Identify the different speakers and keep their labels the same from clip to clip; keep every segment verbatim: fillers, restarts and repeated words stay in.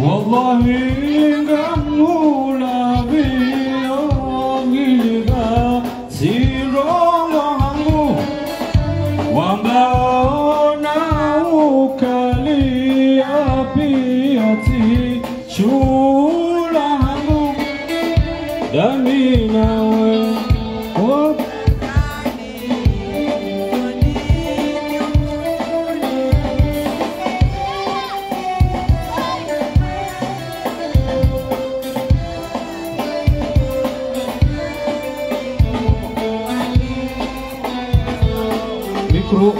Speaker 1: Wallahi ngamula biongilga sirongo wambaona ukali apiati chula hangu damina we oh. Micro.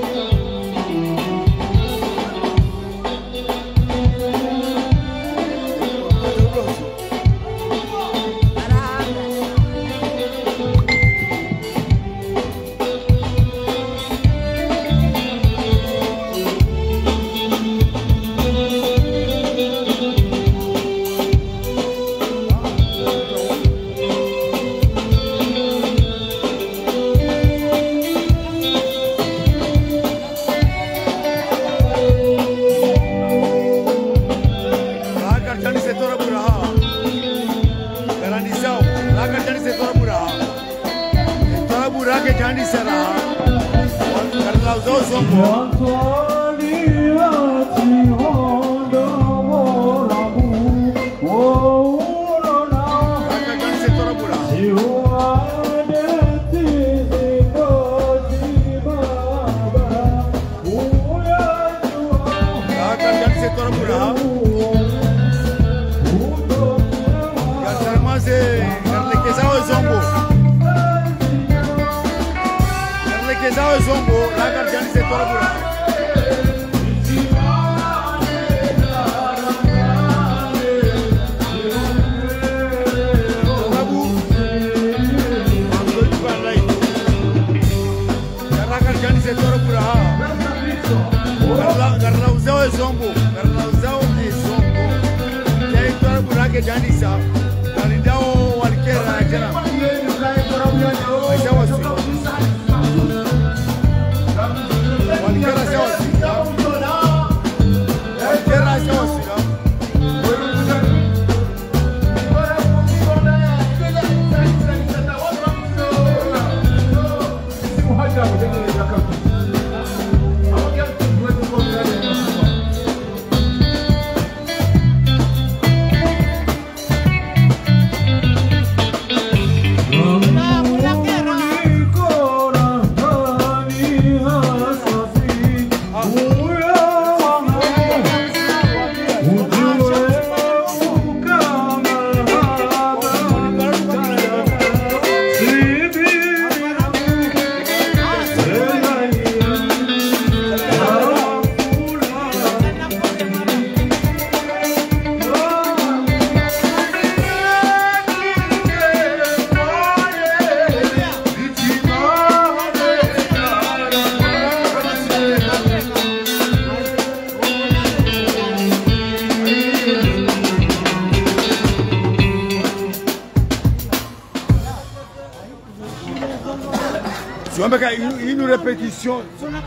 Speaker 2: Une répétition.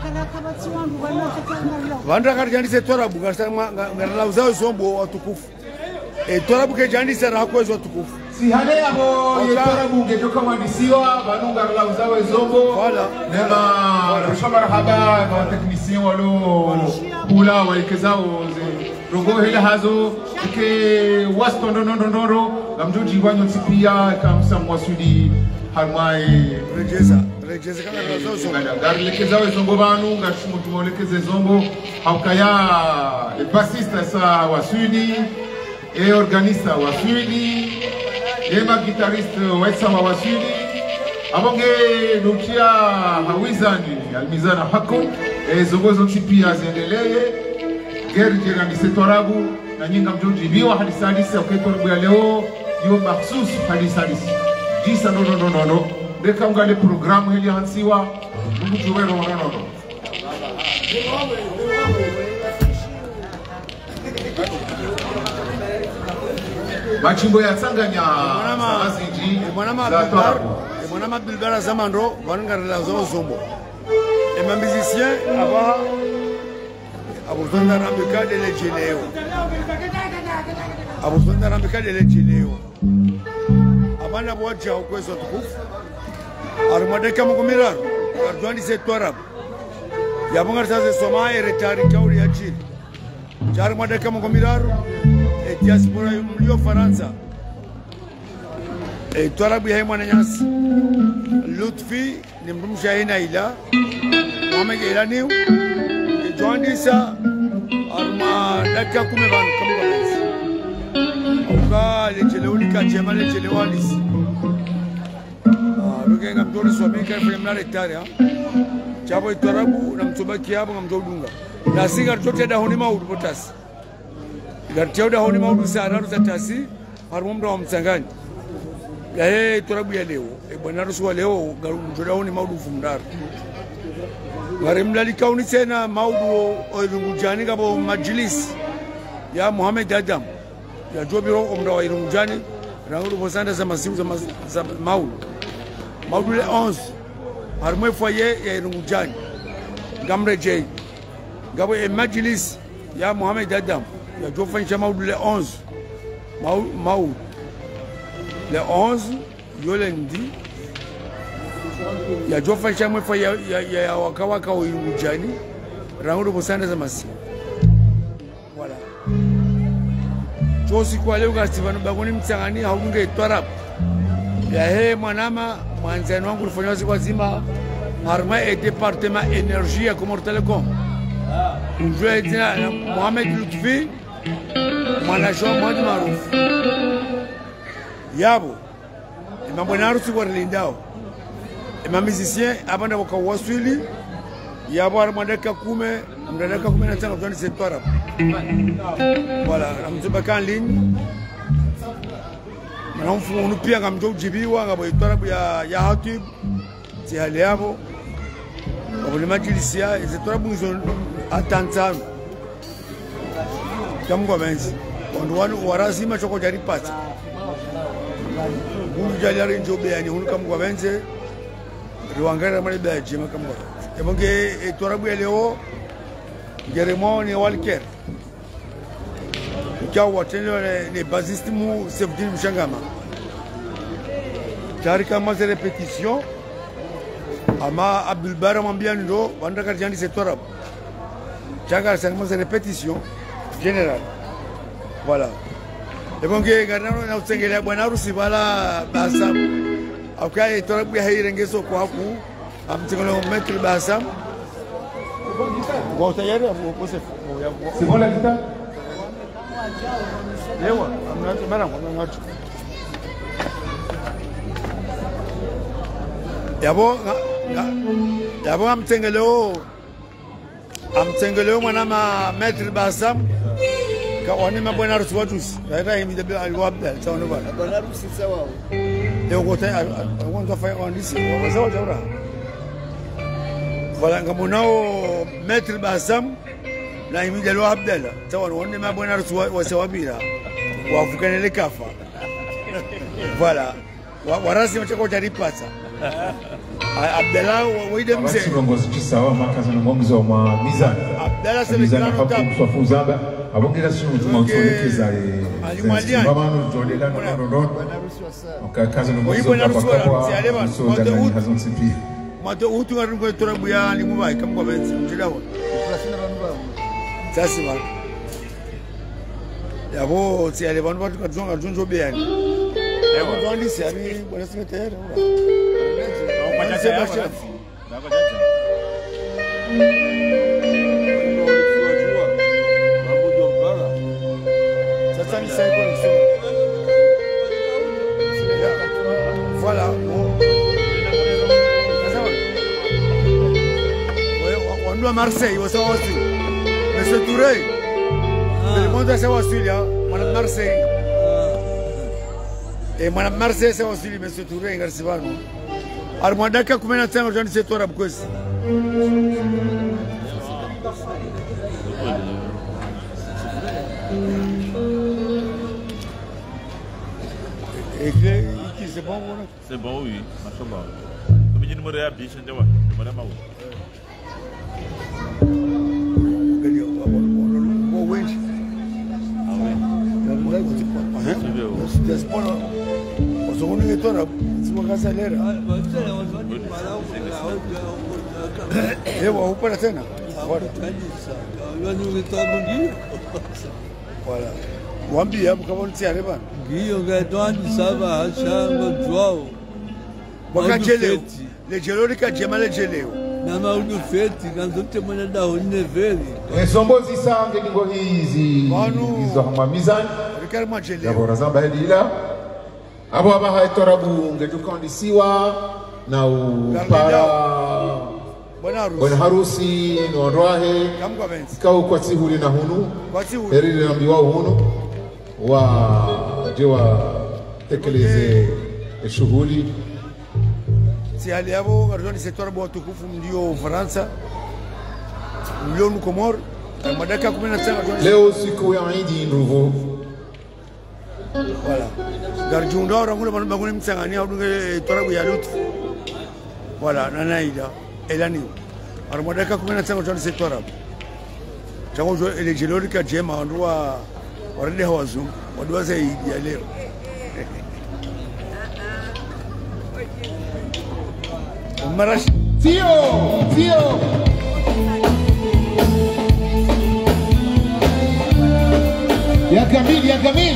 Speaker 2: Vandra karjani se tora buga sama ngarala uzao zombo watukufu. E tora buke jani se rako zo watukufu.
Speaker 3: Si hale abo ye tora buge toka mwanisiwa banu ngarala uzao zombo. Voilà. Nema shomar haba na technicien walo pula walikezao rogo hela hazo ke wasto ndo ndo ndo gamjoji wanyo tipia kamsa mwasudi harmai
Speaker 2: regeza regeza kana razo zombo
Speaker 3: garlekeza zombo banu ngashumu tumolekeze zombo haukaya le bassiste sa wasudi e organista wasudi e ma guitariste wesa wasudi abonge nukia hawizani almizana hako e zombo zontipia zendeleye gerje na misetorabu na nyinga mjoji biwa hadisi hadisi uketorbu ya leo yo mahsus hadisi hadisi jisa no no no no no deka ungale programu hili hansiwa mungu juwero no no no machimbo ya Tsanganya Aziji
Speaker 2: mwana mabilbara zamandro vangarela zo zombo et ma musicien aba abuzonda na bekade le geneo abusonda rambika lele jileo abana boja ukwezo tukufu armadeka mukumirar arjwani se torab yabungar sase somae retari kauri achiri char madeka mukumirar e diaspora mlio Faransa e torab yahe mwananyasi Lutfi ni mrumshahina ila Mohamed Ilaniu e jwandisa arma daka kumevan kamgabesi auka lecheleuli kachema lechelewalis ruke ngamjori swami kai fremna retari ha chabo itorabu na mtoba kiabo ngamjodunga na sigar chote da honi maudu potas garteo da honi maudu sararu za tasi harmumda wa msangani ya he itorabu ya leo e bwana rusu wa leo garumjoda honi maudu fumdar garimlali kauni tena maudu oirungujani kabo majlis ya Mohamed Adam ya jobiro omda wa irungujani rangu bosanda za masimu za maudu maudu le onze harmwe foyer ya irungujani gamre jay gabo e majlis ya Mohamed Adam ya jofanisha maudu le onze maudu le onze yolendi ya jofanisha mwe foyer ya, ya, ya wakawaka wa irungujani rangu bosanda za masimu voilà Josi kwa leo kasivano bagoni mtsangani haunge twarap ya he mwanama mwanzani wangu ulifanya siku zima harma e departement energie ya Comor Telecom unjua tena Mohamed Lutfi mwana shwa mwadi maarufu yabo mambo na harusi kwa lindao ma musicien abanda wakawaswili yabo armadeka kume mdadaka kume na tano twenty septembre voilà namtubaka en ligne namfu unupia ngamjo jibiwa ngabo itorabu ya ya hatib ti hali yabo ngabo majilisia izitorabu nzo atantano kamgo benzi ondwanu warazima choko jari pata bungu jali njobe yani hunu kamgo benze riwangara mali baje makamgo ebonge itorabu ya leo Geremoni Walker Kwa watendo les basistes mu Sevdin Mshangama Tarika maze répétition ama Abdul Bara mambiani ndo wanda karjani setorab Changa sang maze répétition générale voilà et bon que garnano na utsengele bwana harusi bala basam okay torab ya hirengeso kwa haku amtengelo metri basam
Speaker 3: C'est bon la guitare?
Speaker 2: Yabo yabo amtengelo amtengelo mwana ma maître Basam ka wani ma bwana rusu watusi raita himi de alwabda tawono ba bwana rusu sawa leo gote wanda fa wandisi wazawa jawra voilà ngamonao maître Basam la himi de alwabda tawono wani ma bwana rusu wasawabira wafukanele kafa voilà warasi mchako jaripata Abdallah wide mzee
Speaker 3: Kiongozi kisawa makaza na mwanzo wa mizani
Speaker 2: Abdallah Senegal
Speaker 3: kwa fuzaba abongera sinu tumansolekeza e baba no jodela no no okakaza no mwanzo kwa so ndani hazon sipi
Speaker 2: mato utu ngaruko torabu ya ni mubai kamko benzi mtidawo sasa ba yabo si ale banu batu kadzonga junjo beani yabo dondi si abi bwana secrétaire Kwa Sebastian. Sasa ni sai connexion. Voilà. On doit Marseille, on s'en va aussi. Monsieur Touré. Le monde s'en va aussi là, madame Marseille. Et madame Marseille s'en va aussi monsieur Touré Garcivano. Armadaka kumena tano jani setora mkwezi. Et c'est bon, voilà.
Speaker 4: C'est bon, oui, machallah. Comme je me réhabille, je ne vois pas. Je me
Speaker 2: Sasa lera. Ewa upara tena. Voilà. Wambi hapo kama unitiare bana.
Speaker 5: Ngiyo ngatwani saba hashanga jwao.
Speaker 2: Bakajeleo. Lejelo likajema lejelo.
Speaker 5: Na maudu feti kanzote mwana da honne veri.
Speaker 3: Zombo zisange ningo hizi. Hizo hama mizani.
Speaker 2: Rikari majeleo.
Speaker 3: Yabo razamba hedila. Abo abaha etorabu ngejukandisiwa na upara bwana harusi nondwahe kau kwa tihuri na hunu erili na mbiwa hunu wa jewa tekeleze shughuli
Speaker 2: si hali yabo garjoni sektora bwa tukufu ndio Ufaransa milioni Komor madaka kumi na tano
Speaker 3: leo siku ya Eid nouveau.
Speaker 2: Voilà. Garjunda ora ngule banu bangule mtsangania udunge torabu ya lutu. Voilà, nanaida elani. Armodaka kumena tsango tani sektora. Chango jo elegelorika jema ndwa orende hawazu. Wadwa zaidi ya leo. Marash
Speaker 3: Tio, tio. Ya Kamil, ya Kamil.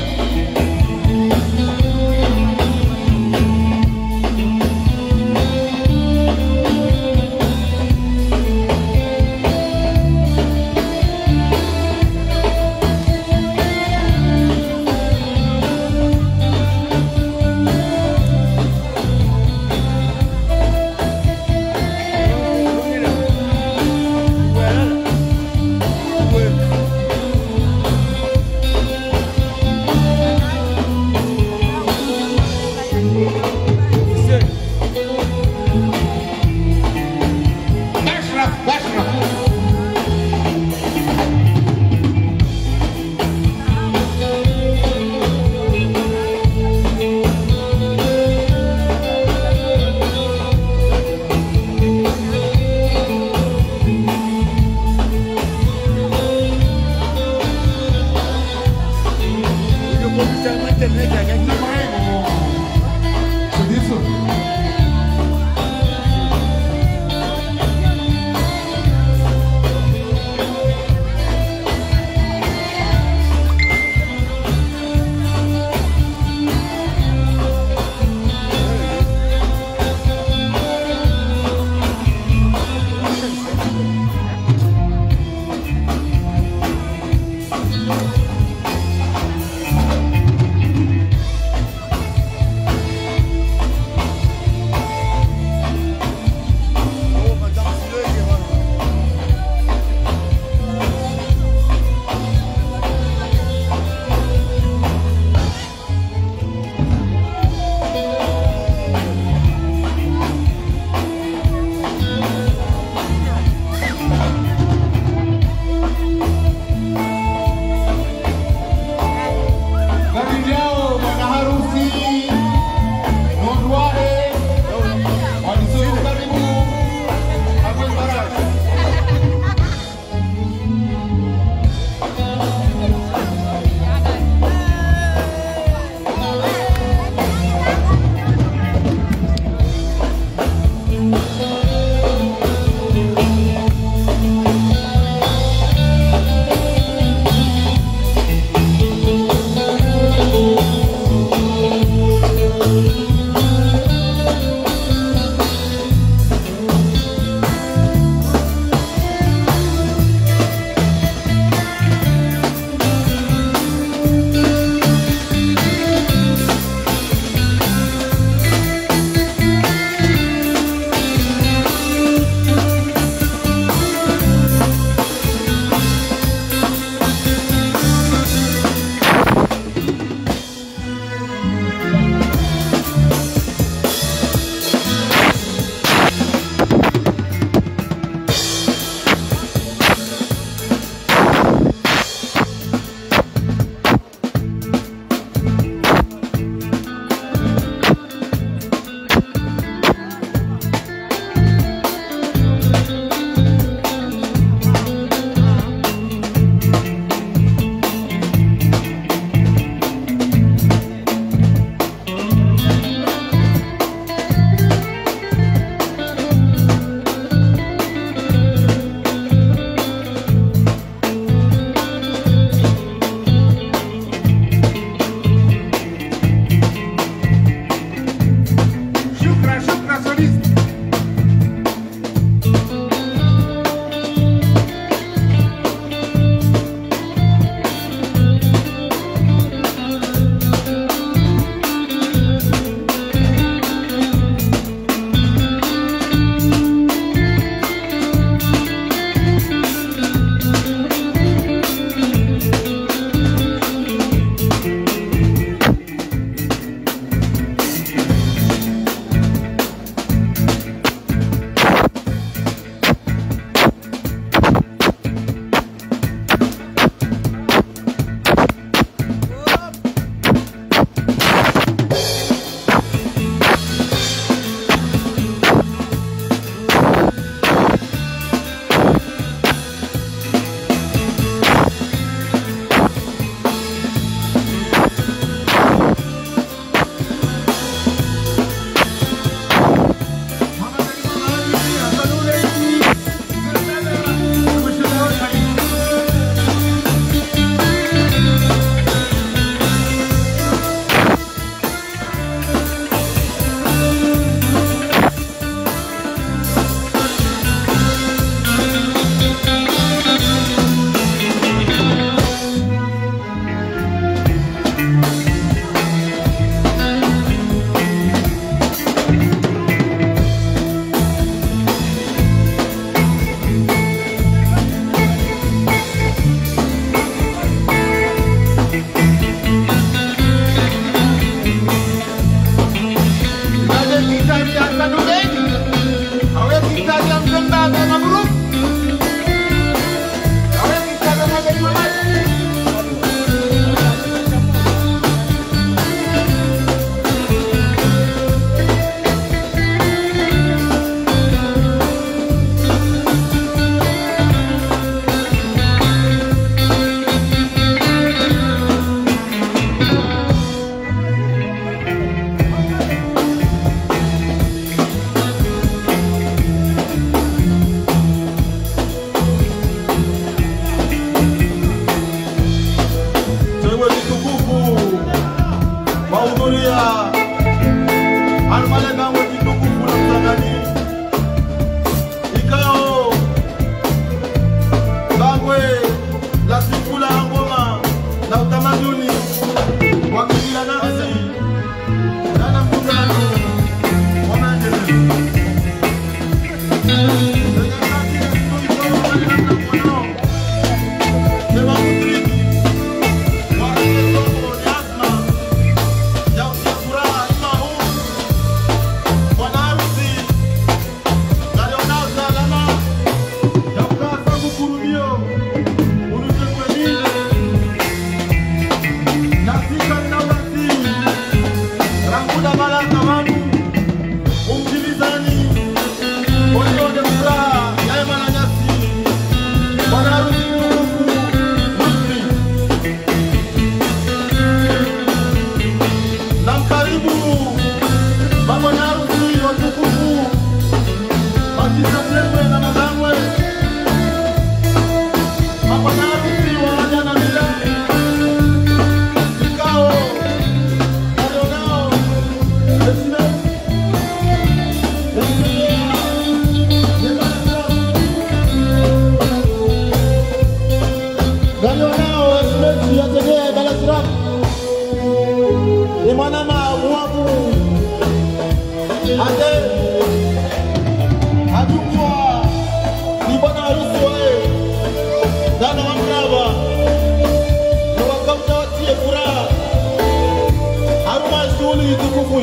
Speaker 6: brava. Wakamtawatie furaha. Haruma shughuli tukufu.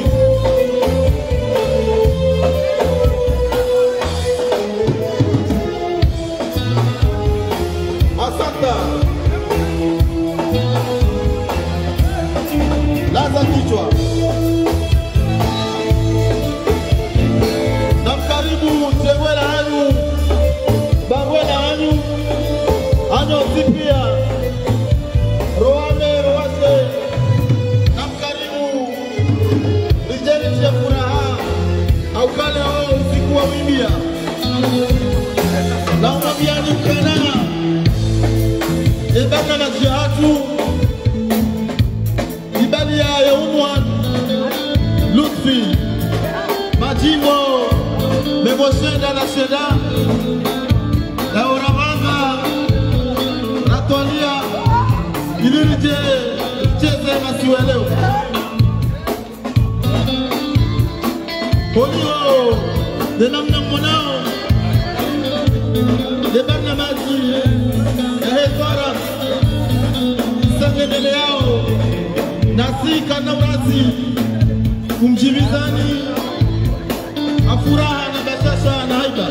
Speaker 6: Asante. Laza kichwa. Na karibu Tegwela hanyu. Bagwela hanyu. Anyo zipia. Roame roase. Na karibu Rijali ya furaha. Au kale hao usiku wa wimbia. Na unabiani ukana. Ebana na jihatu. Ibalia ya Unwan Lutfi Majimo Memoshenda na Sheda na Oramanga Ratolia Ilirije Cheze Masiweleo Polio De namna mwanao De barna maji Ya hezara Sangedele yao Nasika na urazi kumjibizani afuraha na bashasha na haiba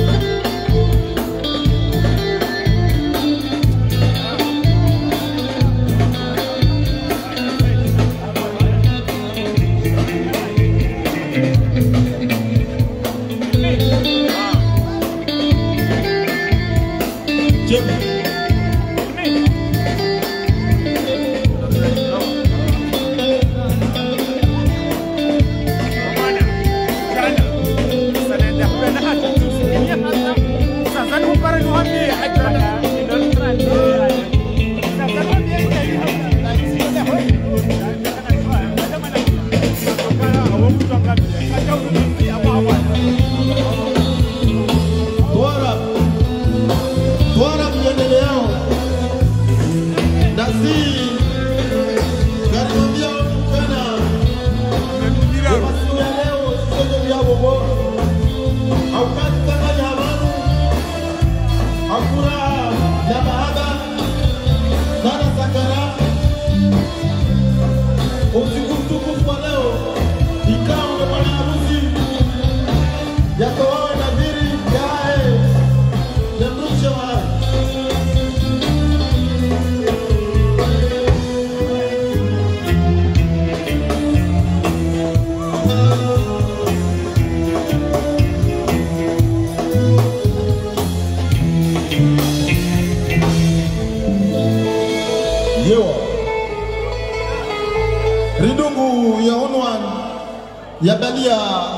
Speaker 6: Ridungu ya Unwan ya Balia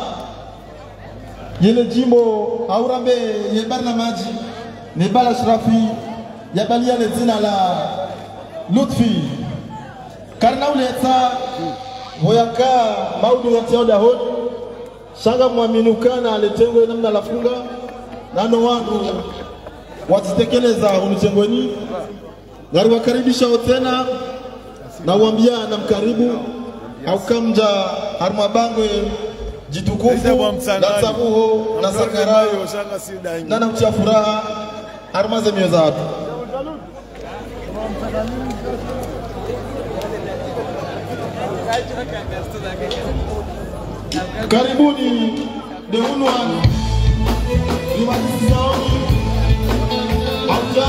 Speaker 6: yele jimbo Aurambe ye barnamaji ne bala shrafi ya Balia le zina la Lutfi karna uleta hoyaka maudu ya tioda hod shanga mwaminukana aletengwe namna lafunga nano wanu watitekeleza unitengweni ngari wakaribisha tena na uambia na mkaribu au kamja harmabangwe jitukufu na sabuho na sakarayo na namtia furaha harmaze mioza watu karibuni de Unwan liwatisaoni auja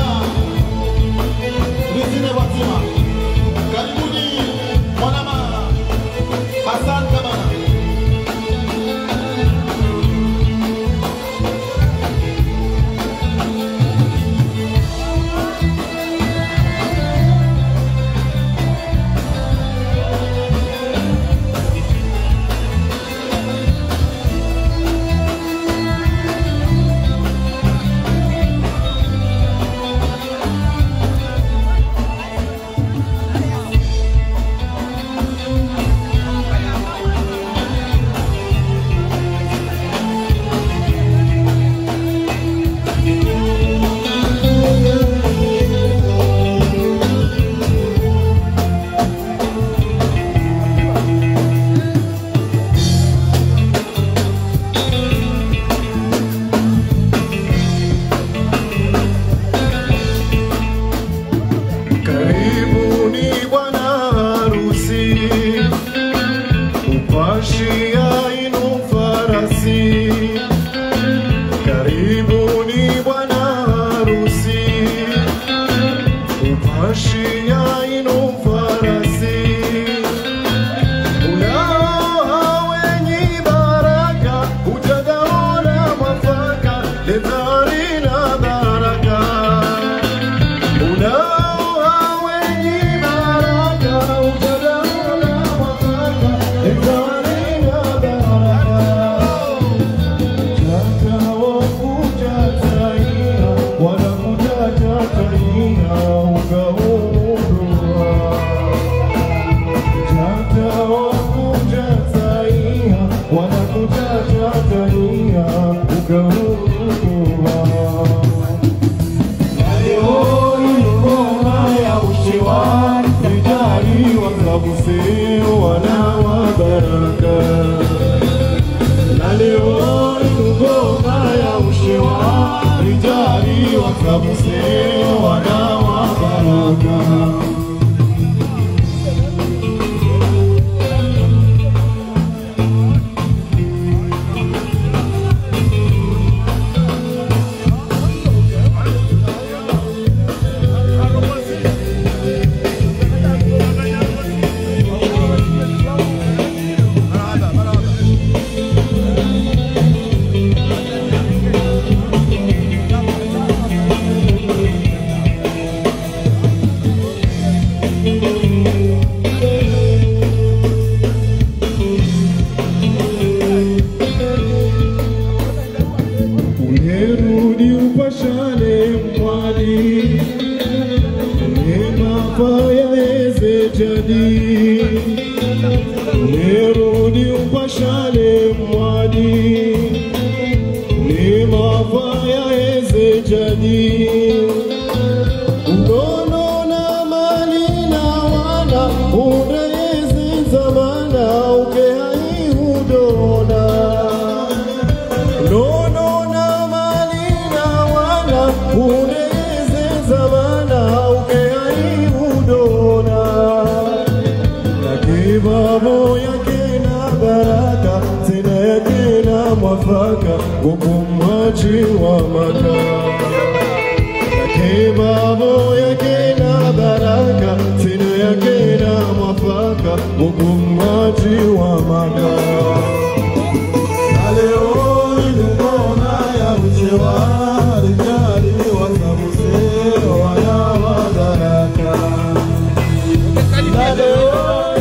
Speaker 6: rizine watima karibuni mwanama Hassan Kamana wakamuse wana wa baraka. Nerudi upashale mwadi ni mafaya eze jadi unono na mali na wana uneze zamana ukehai udona unono na mali na wana uneze zamana ukehai udona Babo yake na baraka tena yake na mwafaka ukumaji wa maka yake babo yake na baraka tena yake na mwafaka ukumaji wa maka Aleo ilungona ya uchewa rijali wasamuse wana wa baraka Aleo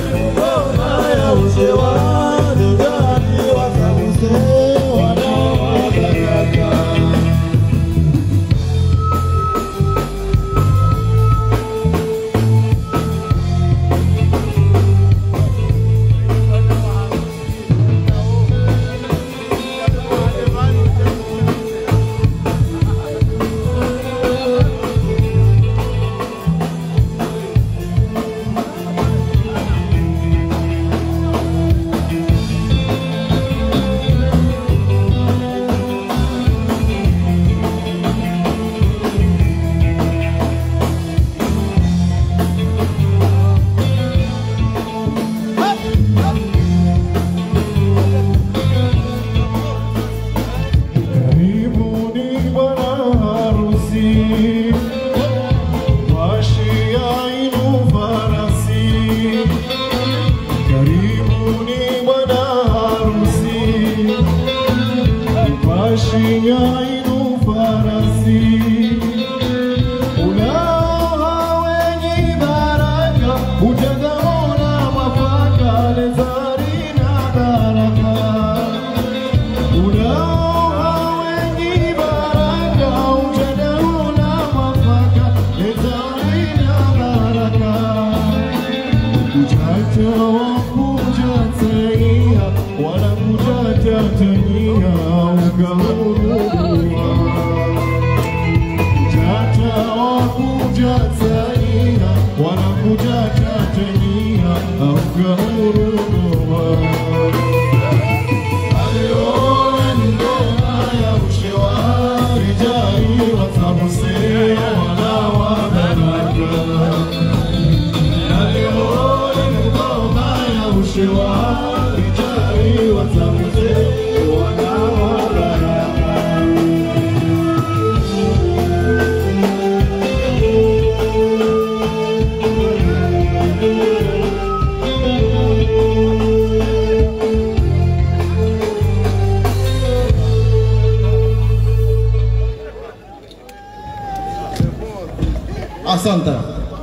Speaker 6: Asante.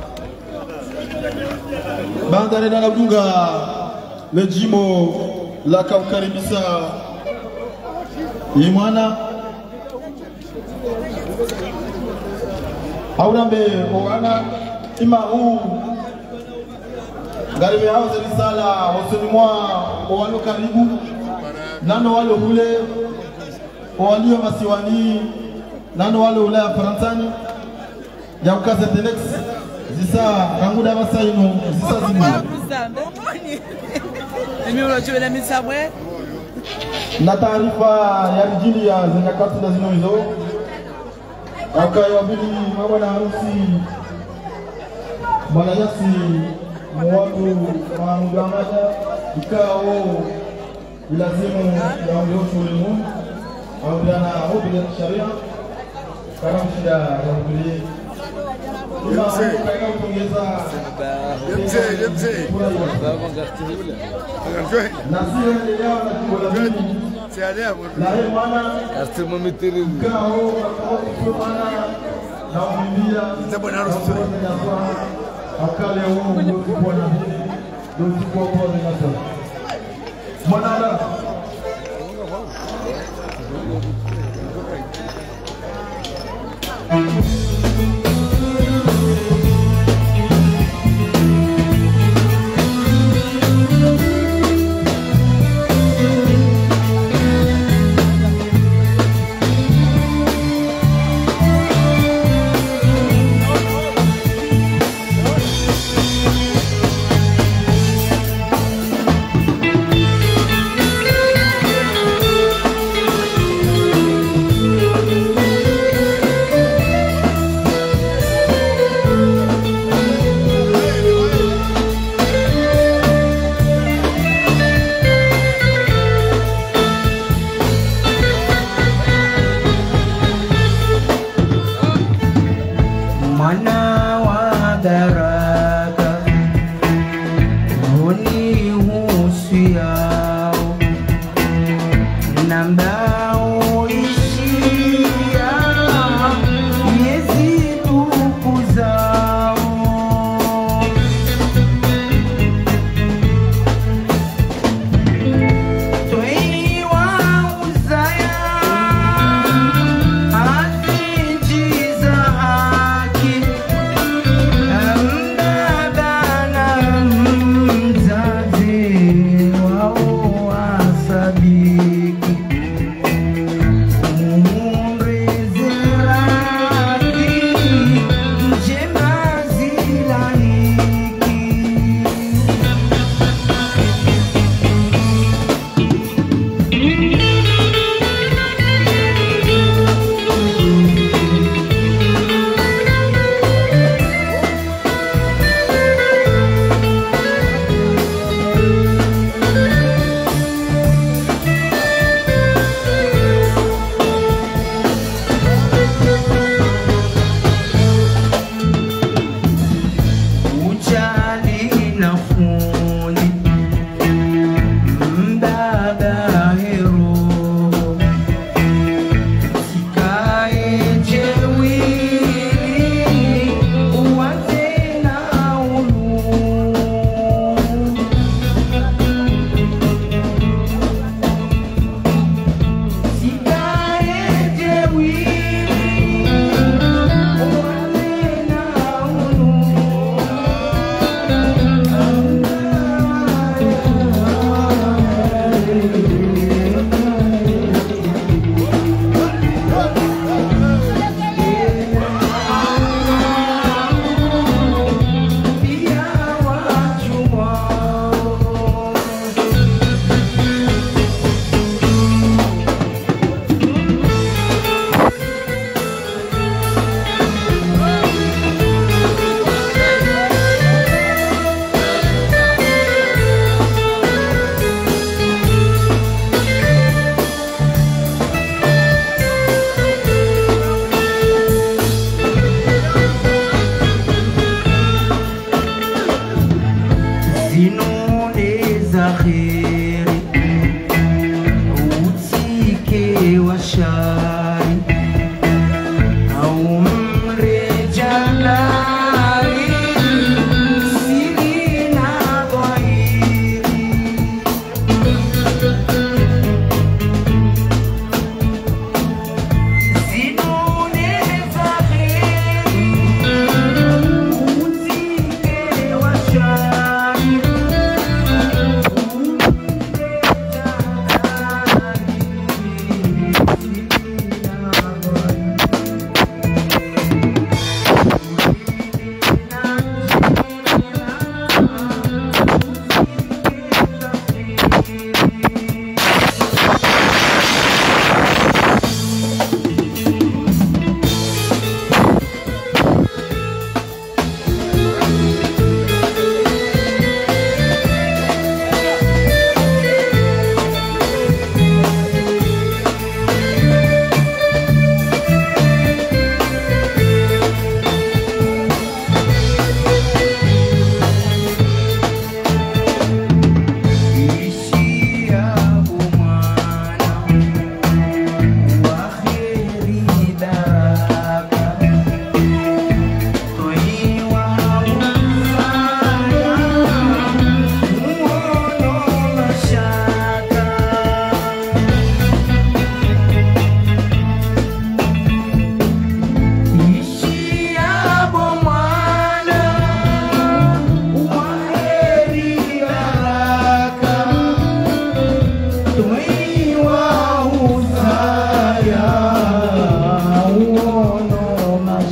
Speaker 6: Bandare na Bunga Lejimo la kaukaribisa Imwana Aurambe Oana Ima huu Garibe hao zelisala Wasoni mwa Owalo karibu Nano walo hule Owalio masiwani Nano walo ule ya Faransani ya ukaze telex zisa ranguda basaino zisa zimu mimi unachowela misabwe na taarifa ya rijili ya zenyakati na zino hizo Wakai wabili mabwana harusi Bwana Yasi mwatu maamudamada ikao ilazimu ya mliofu ulimu Waudana hobi ya sharia Karam shida ya mbili Ima kaika utungeza
Speaker 2: Yemse, yemse
Speaker 6: Nasira leo na kubola mimi
Speaker 2: Seadea
Speaker 6: Na hii mwana
Speaker 5: Kasema mitiri
Speaker 6: Kao Kumana Na umimbia
Speaker 2: Zabo na harusi
Speaker 6: Akale huu Kwa na hili Dozi kwa kwa zinasa Mwanala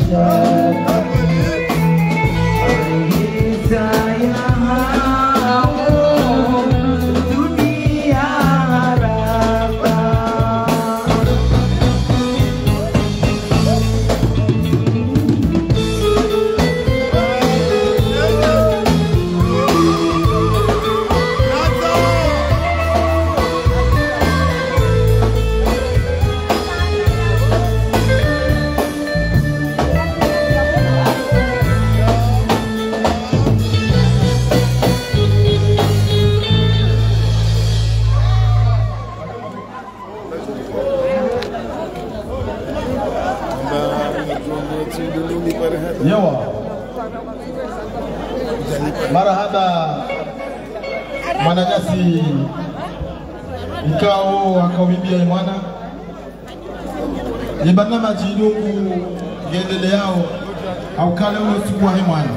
Speaker 6: Yawa marahaba mwananyasi ikao wakawibia imwana ibana majidungu gendele yao au kale ulo sikuwa himwana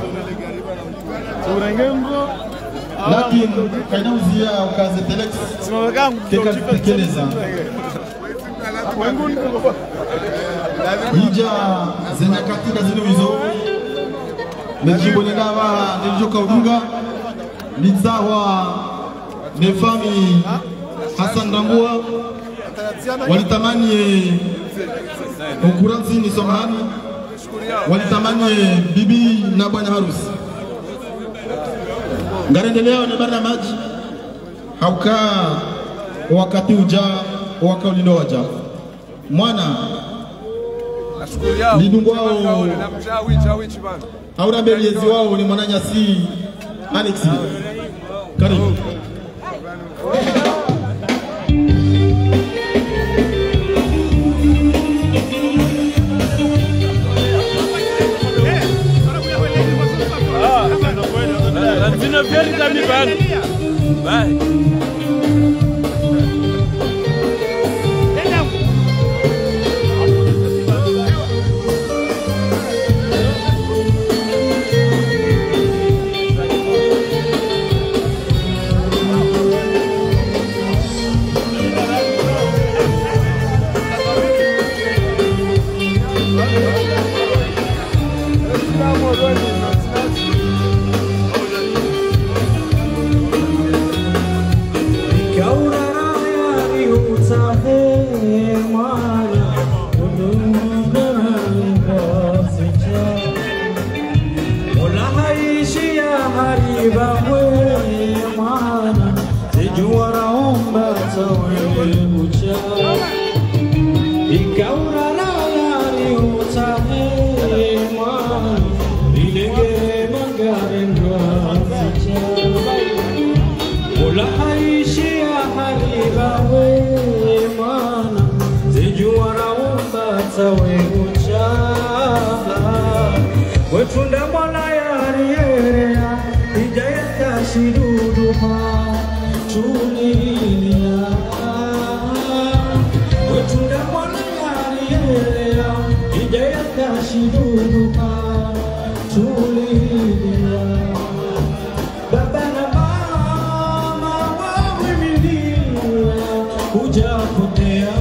Speaker 6: lakini kaina uzia ukaze telex teka tekeleza Ija zenya katika zino hizo Mejimbo nendawa nilijoka udunga Nitsawa Nefami Hassan Rambua Walitamani Ukuransi ni somahani Walitamani bibi na bwana harusi Ngarendelea ni barna maji Hauka wakati uja waka ulindo waja Mwana Lidungu wao Aura Beliezi wao ni Mwananyasi Alexi Karibu
Speaker 1: Bye. Wetunda mola yari yerea Hidayata shiduduha Tulilia Wetunda mola yari yerea Hidayata shiduduha Tulilia Baba na mama wawimilia Kuja kutea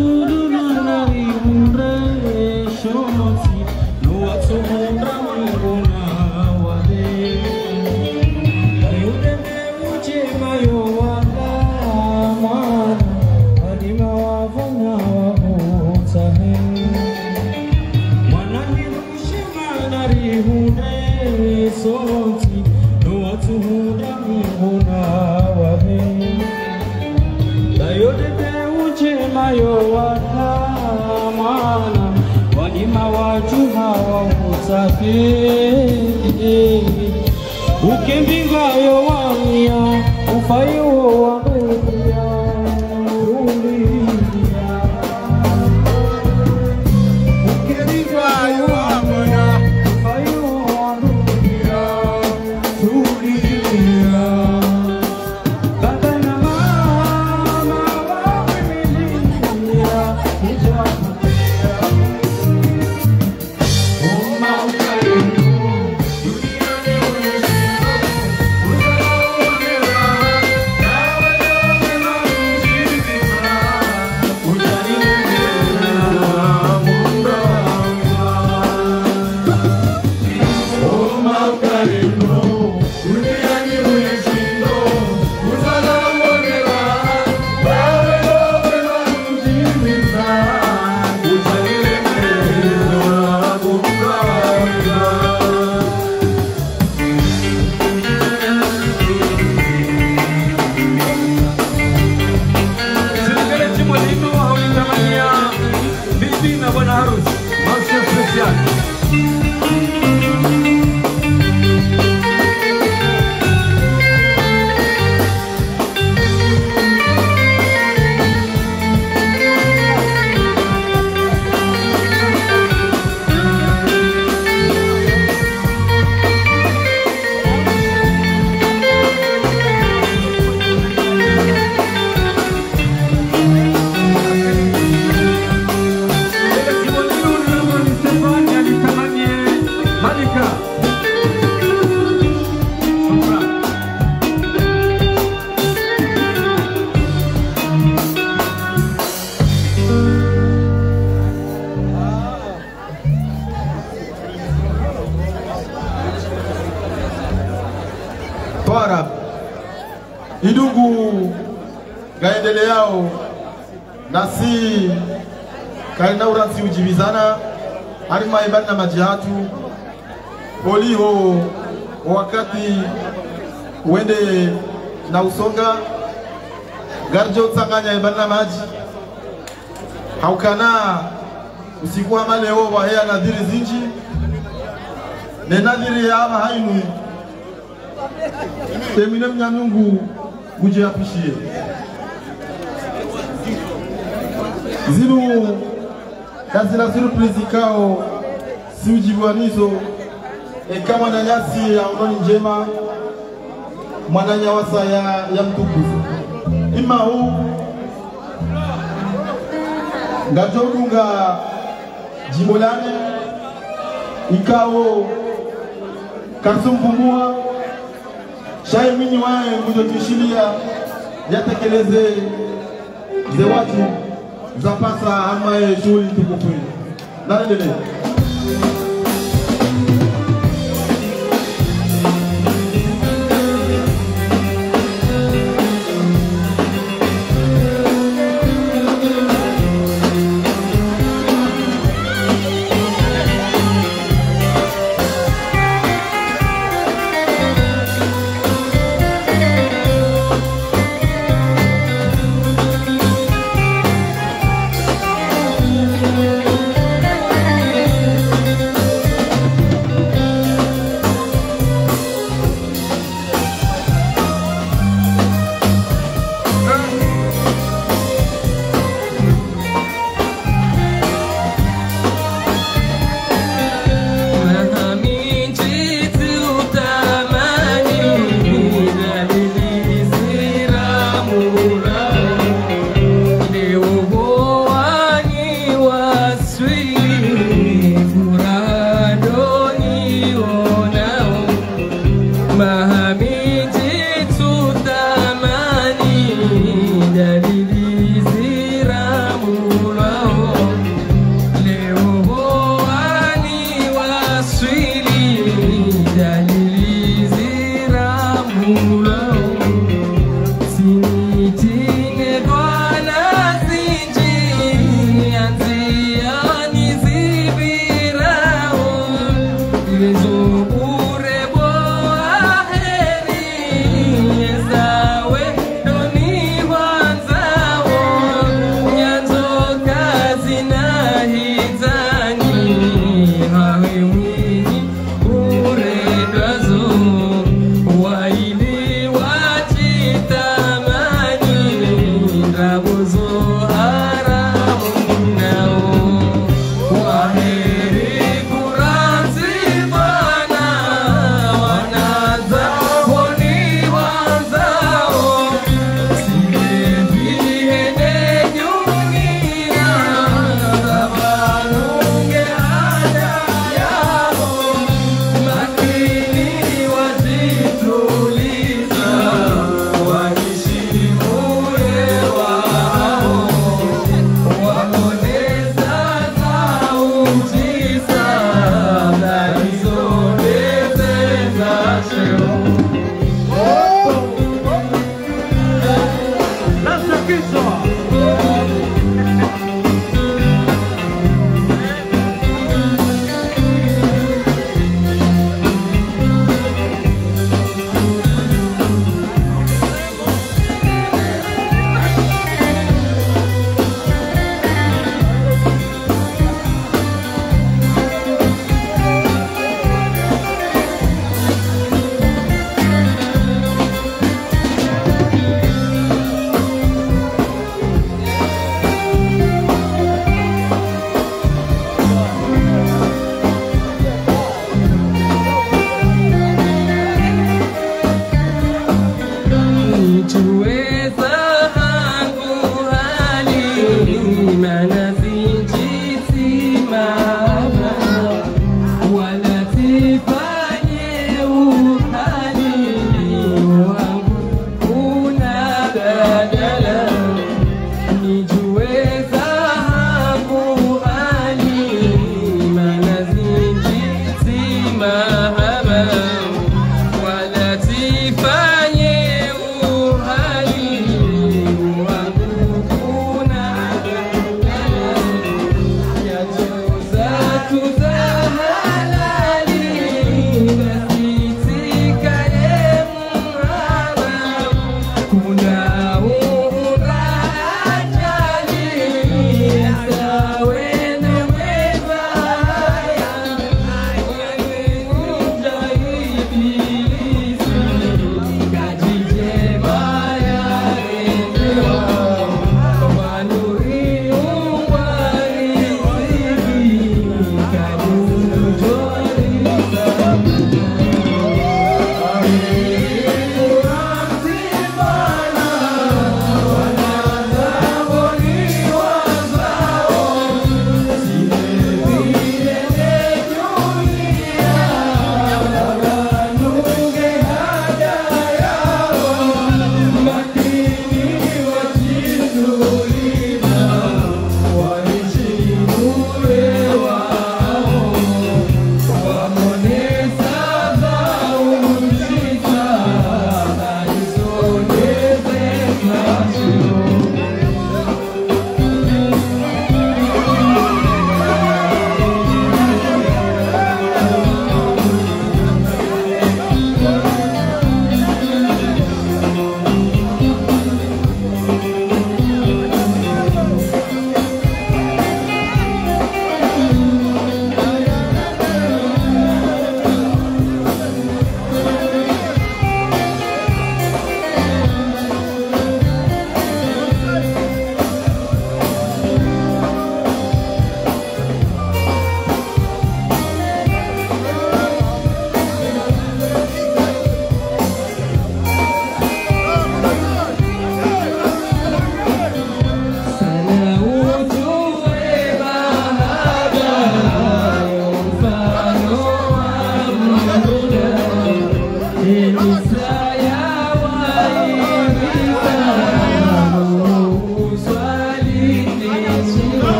Speaker 6: Idugu gaendele yao nasi kaina uransi ujibizana harima ibana majihatu oliho wakati wende na usonga garjo tsanganya ibana maji haukana usiku wa maleo wa hea nadhiri zinji ne nadhiri ya ama hainu temine mnyanungu guje apishie zilu kazila surprise kao si ujibuanizo eka mwananyasi ya ungoni njema mwananyawasa ya, ya mtukufu ima huu ngajodunga jibolane ikao karsumpumua shai minyi wae kujotishilia yatekeleze ze watu za pasa ama shughuli tukufu. Naendelea.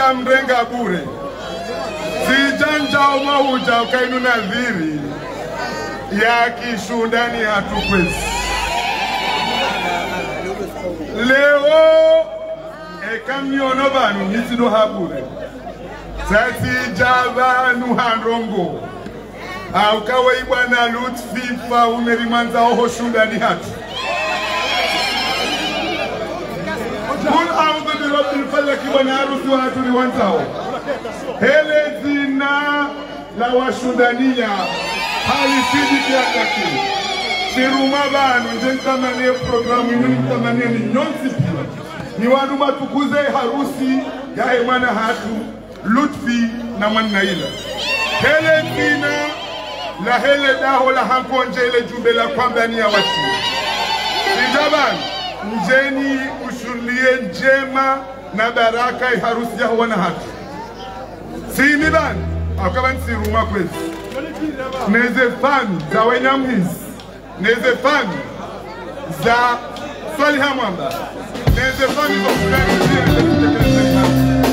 Speaker 3: sijanja mrenga bure, sijanja umauja ukainu nadhiri ya kishundani hatukwezi. Leo ekamiono banu nisido habure sati jabanu handrongo au kawa ibwana Lutfi fa umerimanza oho shundani hatu kun au bebe rabbil falaki wana harusi wa hatu ni wanzao hele zina la washundania hali sidi kia kaki siruma banu njenkamanie programu njenkamanie ni nyonsi pila ni wanuma tukuze harusi ya emana hatu Lutfi na Mwanaila hele zina la hele daho la hankonje ile jumbe la kwamba ni ya watu Sijaban mjeni ushulie njema na baraka ya harusi ya wana hatu Simiban akaban siruma kwezi neze fami za wenyamhizi neze fami za Swaliha Mwamba neze fami za kulani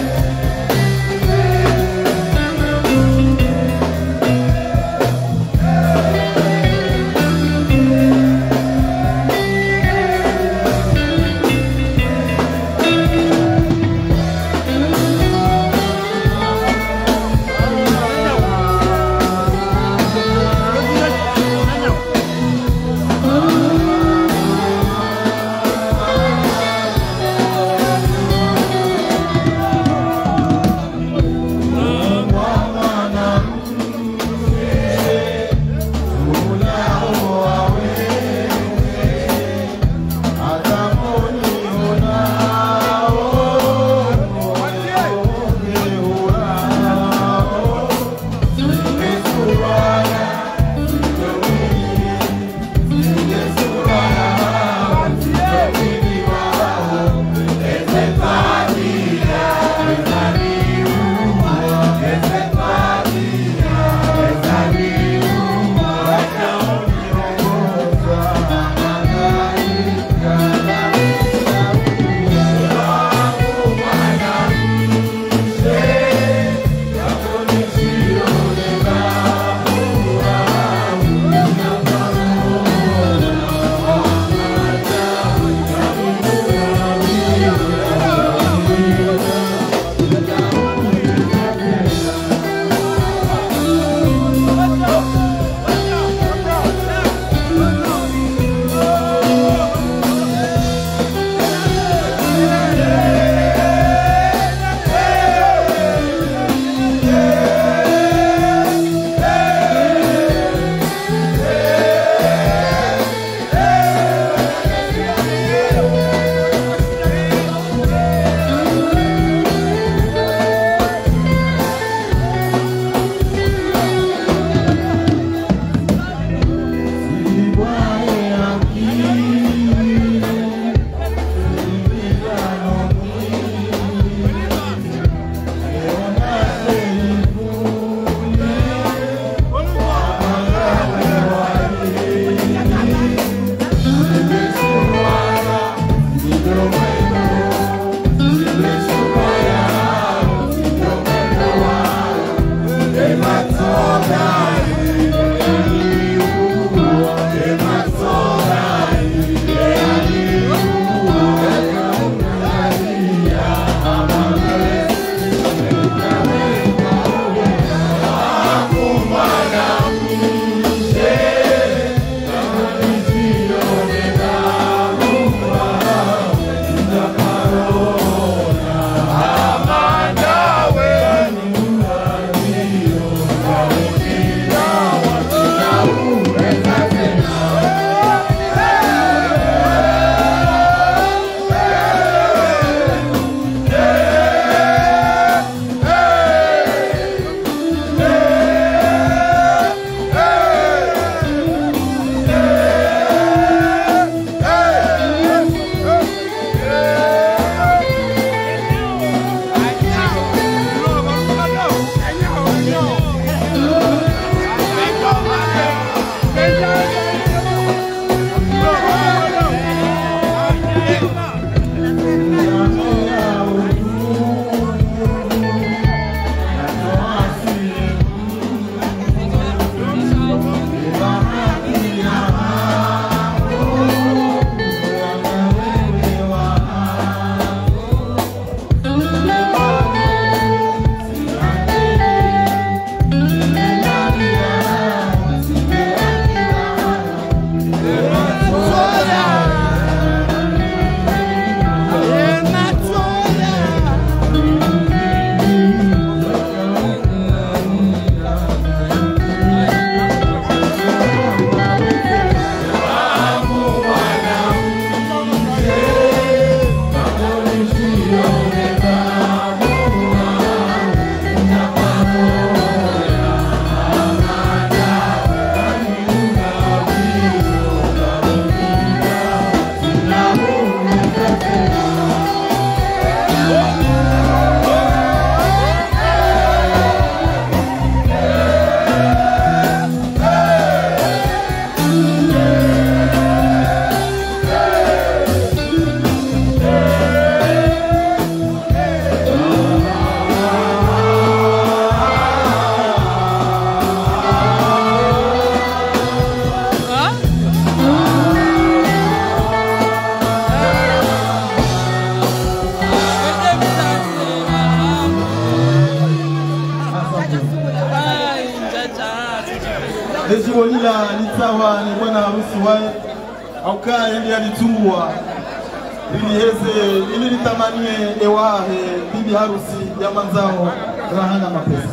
Speaker 6: lila litawa ni bwana harusi wae au kaa endi alitungwa ili heze ili litamanie ewahe bibi harusi ya manzao rahana mapesa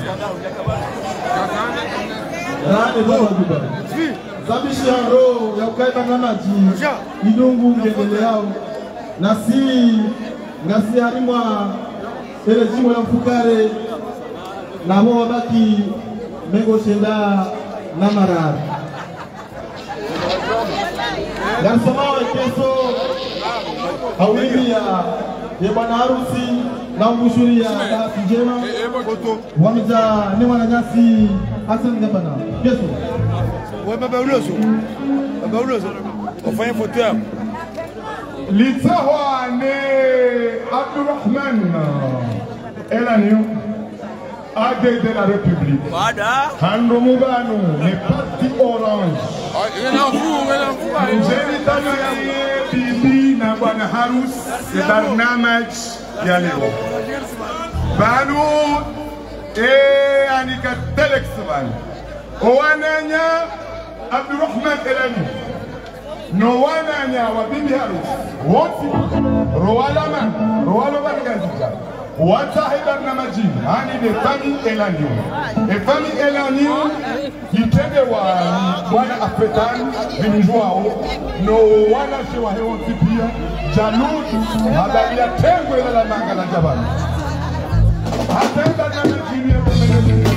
Speaker 6: rahane baba juba zabishi ya roho ya ukaida nganaji idungu ngedele yao nasi ngasi harimwa ele jimbo la mfukare na hao wabaki mengo shenda na marara Garsamawa keso hawili ya ya bwana harusi na mbushuri ya bahati njema wamja ni wananyasi Hassan Gabana keso
Speaker 2: wewe baba uloso baba uloso ufanye foto yako
Speaker 3: Litahwa ne Abdurrahman Elaniou A D de la République. Hando Mubano, les partis orange. J'ai Bibi Nabwana Harus, c'est Barnamaj Yaleo. Banu et Anika Telexman. Owananya Abdurrahman Elaniou. No wananya wa Bibi Harus. Woti Roalaman, Roalaman Gazika. Watahiba na majini, hani de famille Elaniou. E famille Elaniou, kitende wa wana afetan, vinijwao, no wana shewa hewa tipia, jaludu, hababia tengwe la manga la jabani. Hatenda na majini ya kumele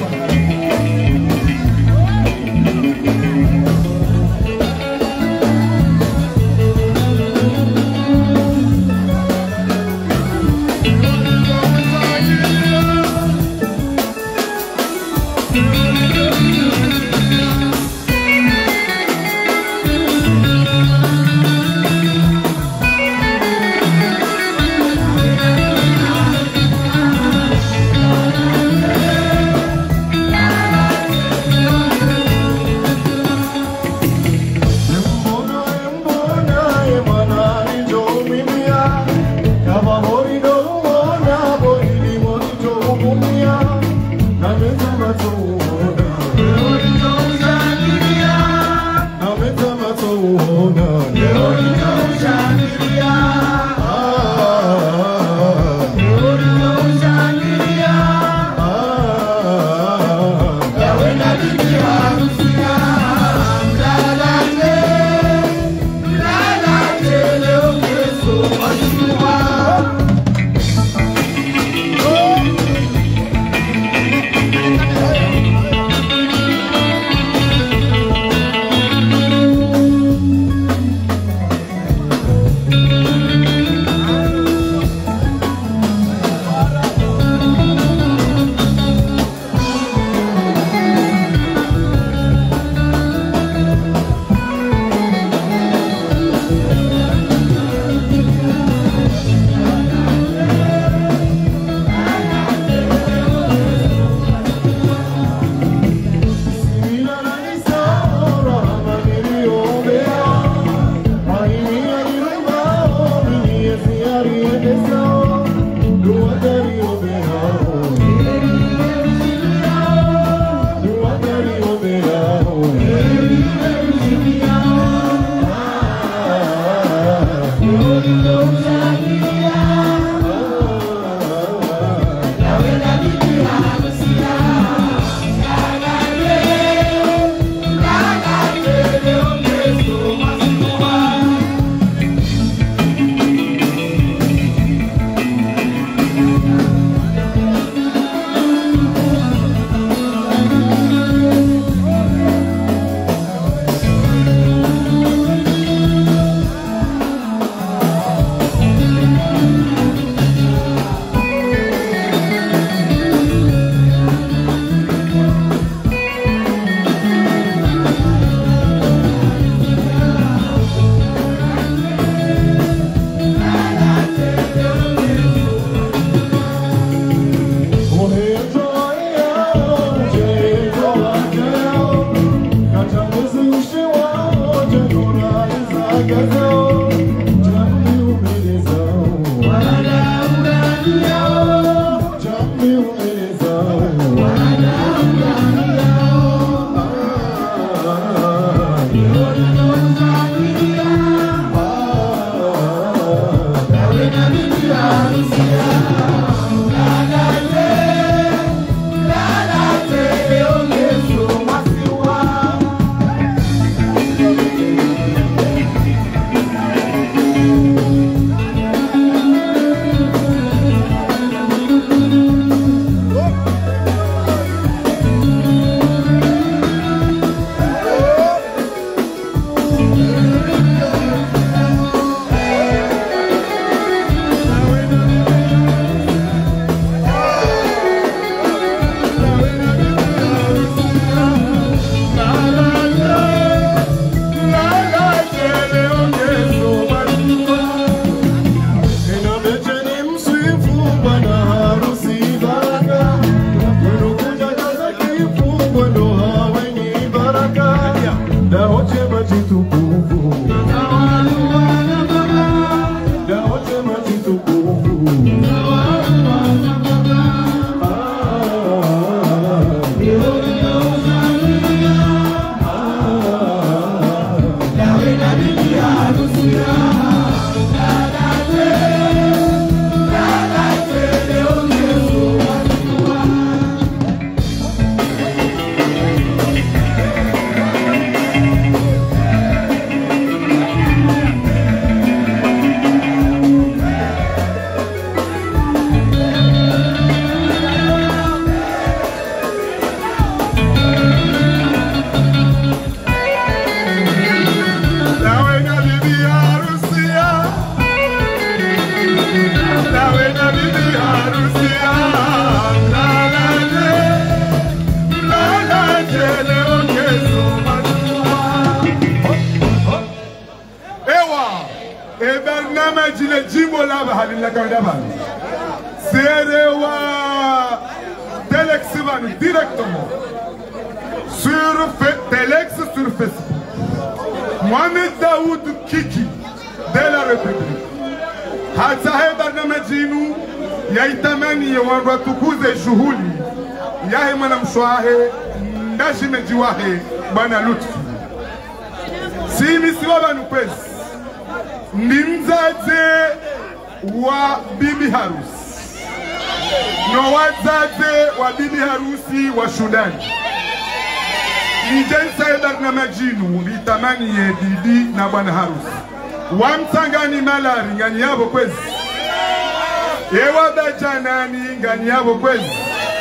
Speaker 3: e barnamaji le jimbo la bahali la kawda bani serewa Telex van directement sur Telex sur Facebook. Mohamed Daoud Kiki de la République. Hatahe barnamajinu yaitamani watukuze shughuli yahe mwanamshwahe ndashi mejiwahe bwana Lutfi. Simi siwa banu kwezi ni mzaze wa bibi harusi no wazaze wa bibi harusi wa Sudani. Nijensa edarna majinu litamani ye bibi na bwana harusi wamtangani malari ngani yabo kwezi ewa bajanani ngani yabo kwezi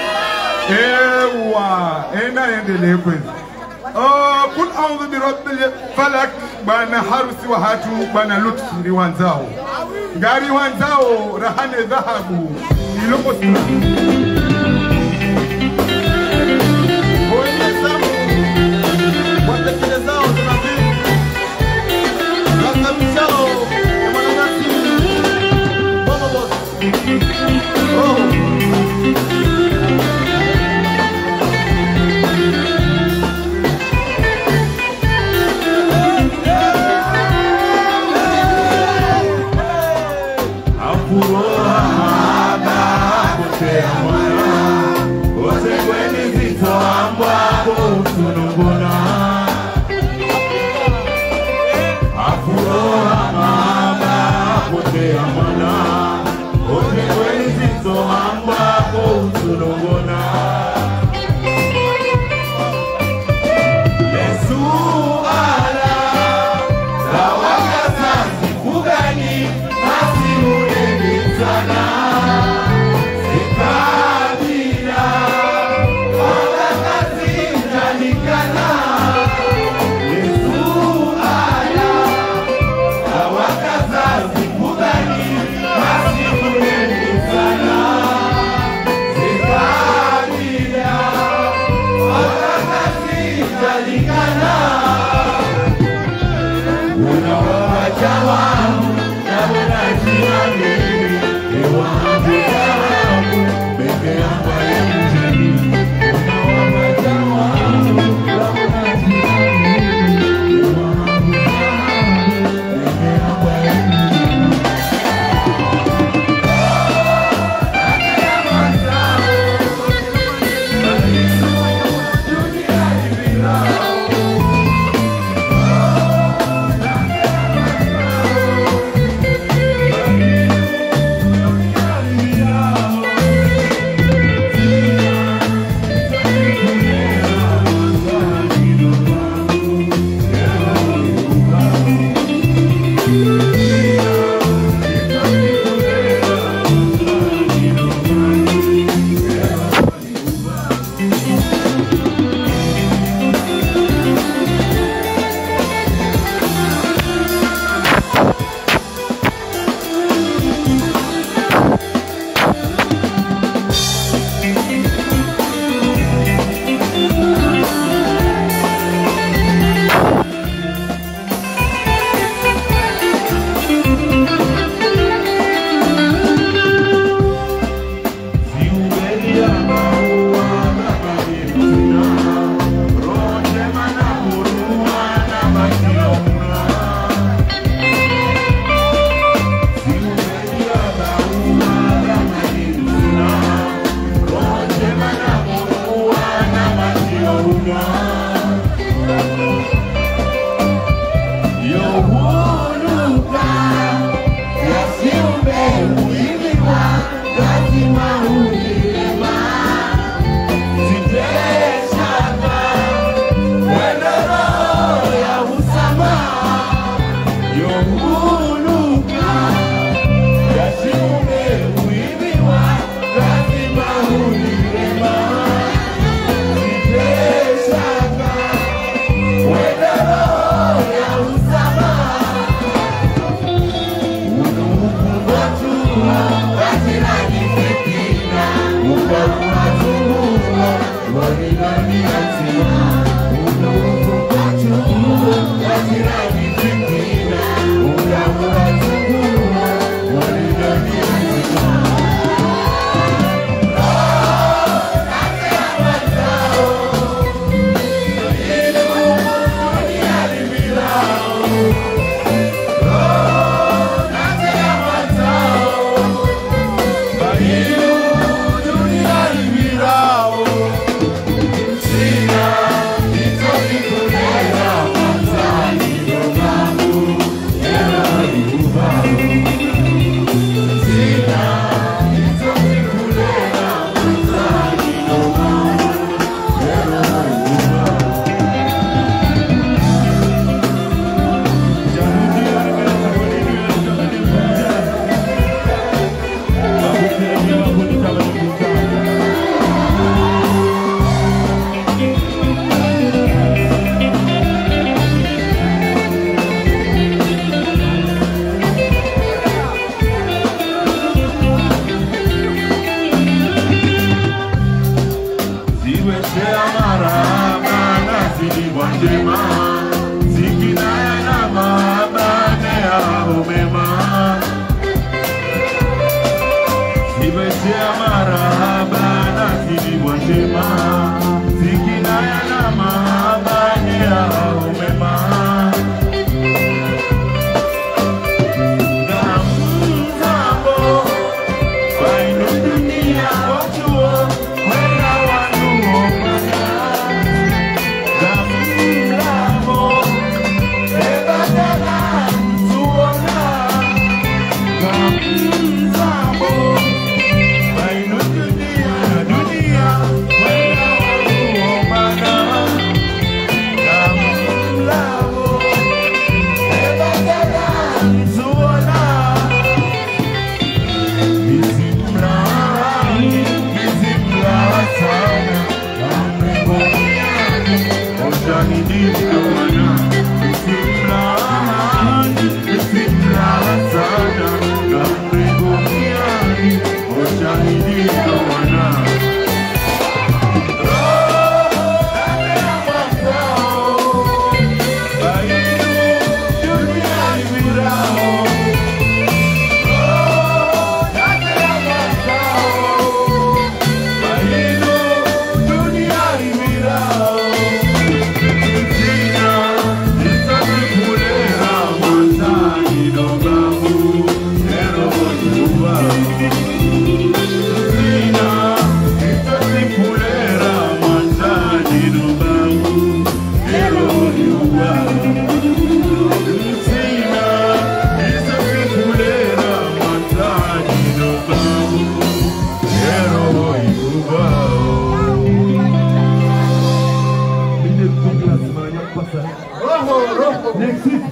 Speaker 3: ewa ena endele kwezi oh kul a'udhu bi rabbil falak bwana harusi wa hatu bwana Lutfi wanzao ngari wanzao rahane dhahabu iloko
Speaker 6: watekelezao tunazidi wakamishao ya mwananasi mama boss oh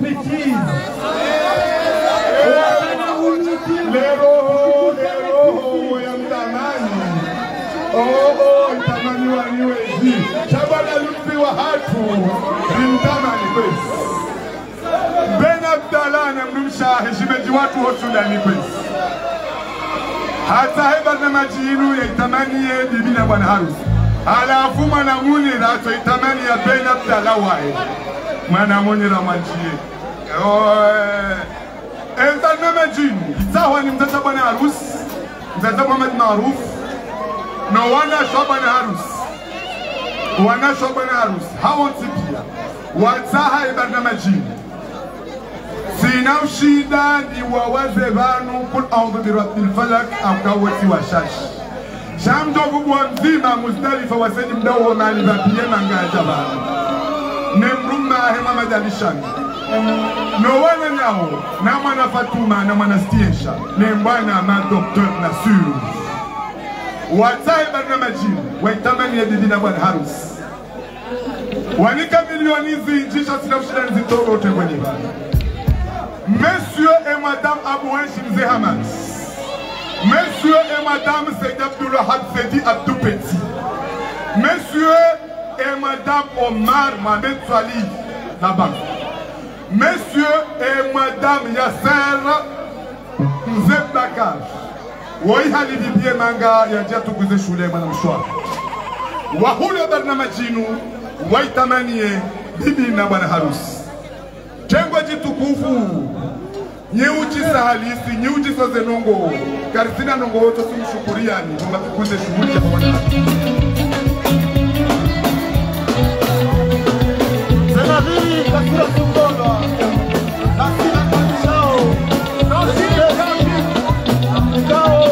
Speaker 1: bêtises.
Speaker 3: Lero, lero, ya mtamani. Oh, oh, mtamani wa niwezi. Shabana lupi wa hatu. Ni mtamani kwezi. Ben Abdallah na mnumsha heshimeji watu wa Sudani kwezi. Hata heba na majinu ya itamani ya bibi na bwana harusi. Alafu mwanamuni rato itamani ya Ben Abdallah wae. Mwanamuni ramanjie. Enta nama jinu. Itawa ni mtata bwana harusi. Mtata Muhammad Maruf. Na wana shwa bwana harusi. Wana shwa bwana harusi. Hawa ntipia. Wataha iba nama jinu. Sina ushida ni wawaze vanu kul audhu birabbil falak au kawati wa shashi. Shamdo kubwa mzima Muzdalifa waseji mdao wa mali vapie mangaja vanu. Nemruma hema madalishani. No wana nyao na mwana Fatuma na mwana Stiensha. Nembwana ma doktor na suru. Watai barna majini. Waitamani ya bibi na bwana harusi. Wanika milionizi njisha sina ushida nzitoro ote kwenye vanu. Monsieur et Madame Abouin Shimze Hamas. Monsieur et Madame Seyd Abdullah Sedi Abdou Petit. Monsieur et Madame Omar Mohamed Salih Nabak. Monsieur et Madame Yasser Mzeb Bakar. Woi hali bibie manga ya jatu kuze shule mwana mshwa. Wahule barnamajinu waitamanie bibi na bwana harusi. Chengwa jitukufu nyeuchi sahalisi nyeuchi sa zenongo karisina nongo woto sumshukuriani kwamba tukuze shughuli ya bwana.
Speaker 6: Sena vili kasura sungola nasina kanishao nasina kanishao kao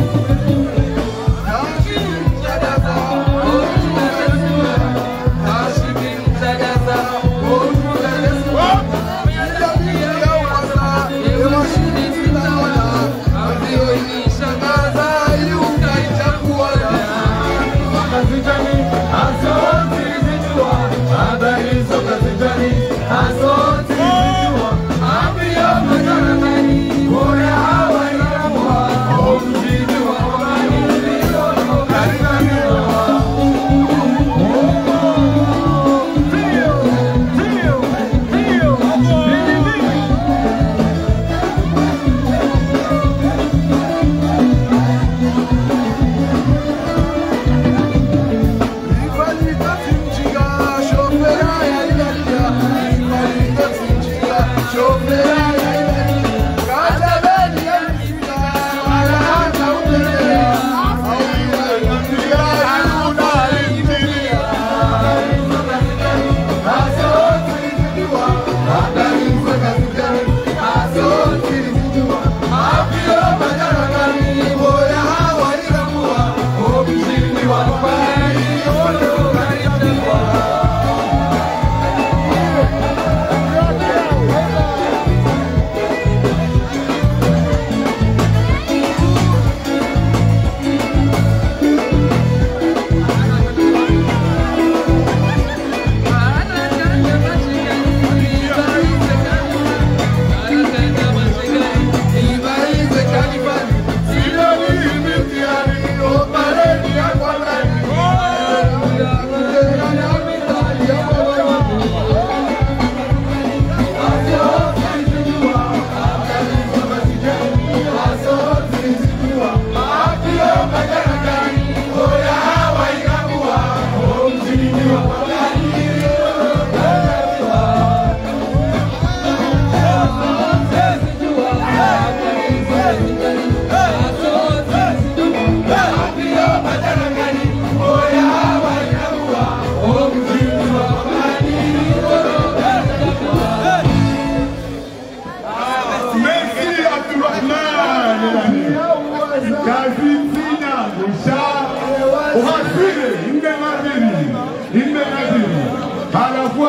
Speaker 3: Hashim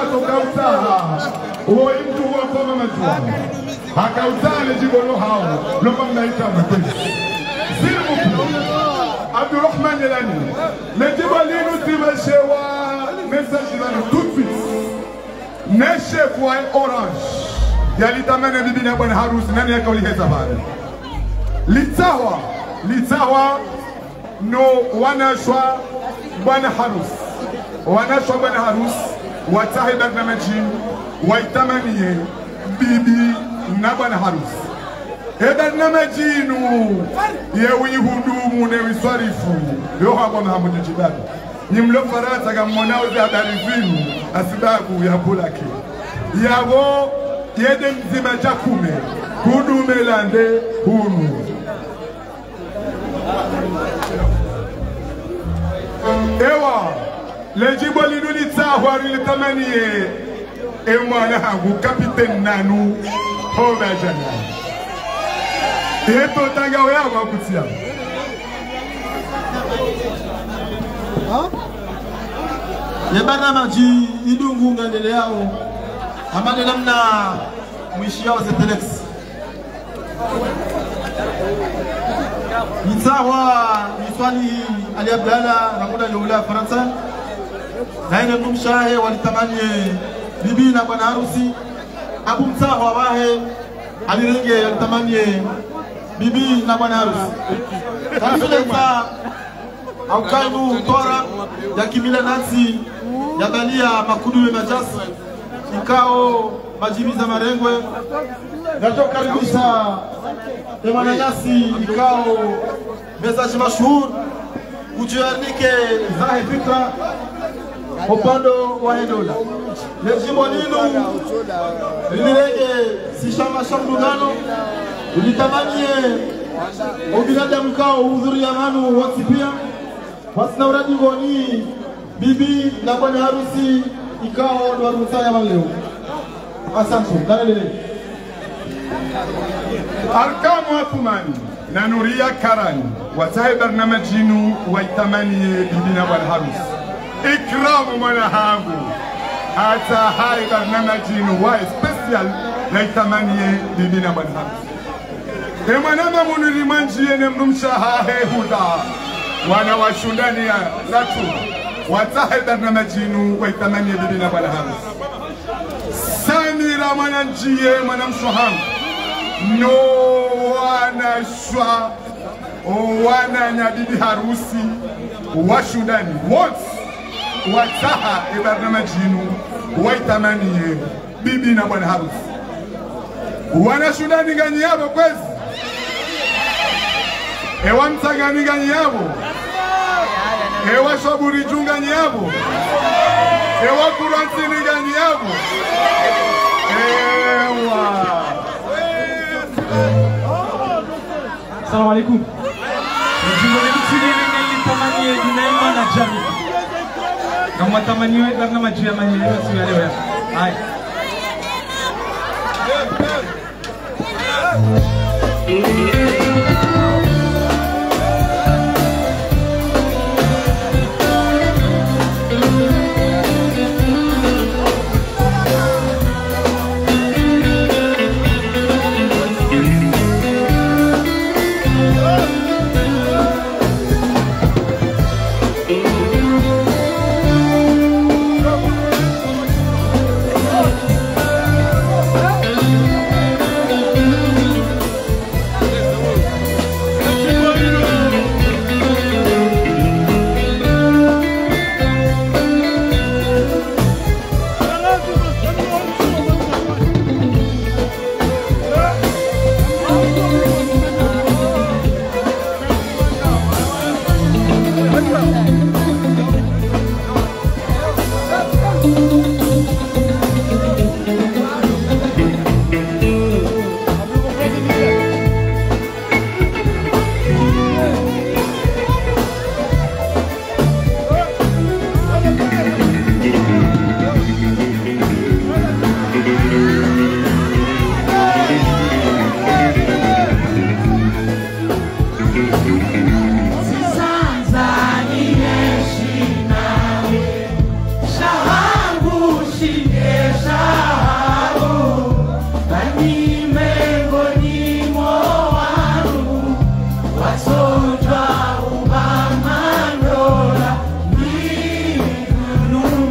Speaker 3: tokautaha uo mtu huo koma majua hakautale jibolo hao lomba mnaita mkwezi silmuku Abdurrahman Elani le jibolinu timeshewa message lanu tout de suite neshe kwa orange yalitamene bibi na bwana harusi nani yaka uliheza bale litawa litawa no wanashwa bwana harusi wanashwa bwana harusi watahi barnamaji waitamanie bibi na bwana harusi e barnamajinu yewi hudumu ne wiswarifu yo habo Muhammad Jibabu nimlo farata gamonao za habari zinu asibabu ya bulaki yabo yede mzima jakume kudume lande hunu ewa lejibo liduli tahwari litamanie emwana hangu kapiten nanu hoba jana eto tagawe yawa kutia
Speaker 6: Yebana maji idungu ngandele yao amane namna mwishi yao zetelex Nitsawa niswali Ali Abdalla na muda yula Faransa na ile mshahe walitamani bibi na bwana harusi Abu Mtsawa wahe alirenge alitamani bibi na bwana harusi Tanfileta au kaimu tora ya kimila nasi ya balia makudu ya majasi ikao majibi za marengwe nachokaribisha emana nasi ikao mesaji mashuhur kujiarnike zahe fikra upando wa endola lejimbo ninu lilirege sishama shamdugano ulitamanie ubinadamu kao uzuri ya manu watsipia wasina uradi goni bibi na bwana harusi ikao ndo harusi ya maleo asante dalele
Speaker 3: arkamu athmani na nuria karani watahe barnamajinu waitamanie bibi na bwana harusi ikramu mwana hangu hata hai barnamajinu wa special naitamanie bibi na bwana harusi emwanama munuri manjie ne mrumshahahe huda wana washundani ya latu watahe barnamajinu waitamanie bibi na bwana harusi Samira mwana njie mwana mshohangu no wana shwa wana nyabibi harusi washundani wote wataha barnamajinu waitamanie bibi na bwana harusi wana shundani ganyi yabo kwezi ewa mtagani ganyi yabo ewa shaburi junga nyabo ewa kuransi ganyi yabo ewa
Speaker 1: Assalamu alaikum. Jumbo letu sisi ni tamani dunaima na jamii. Kama tamani wewe karna majia manyelewa si leo ya. Hai.
Speaker 7: Tanzania shina shawangu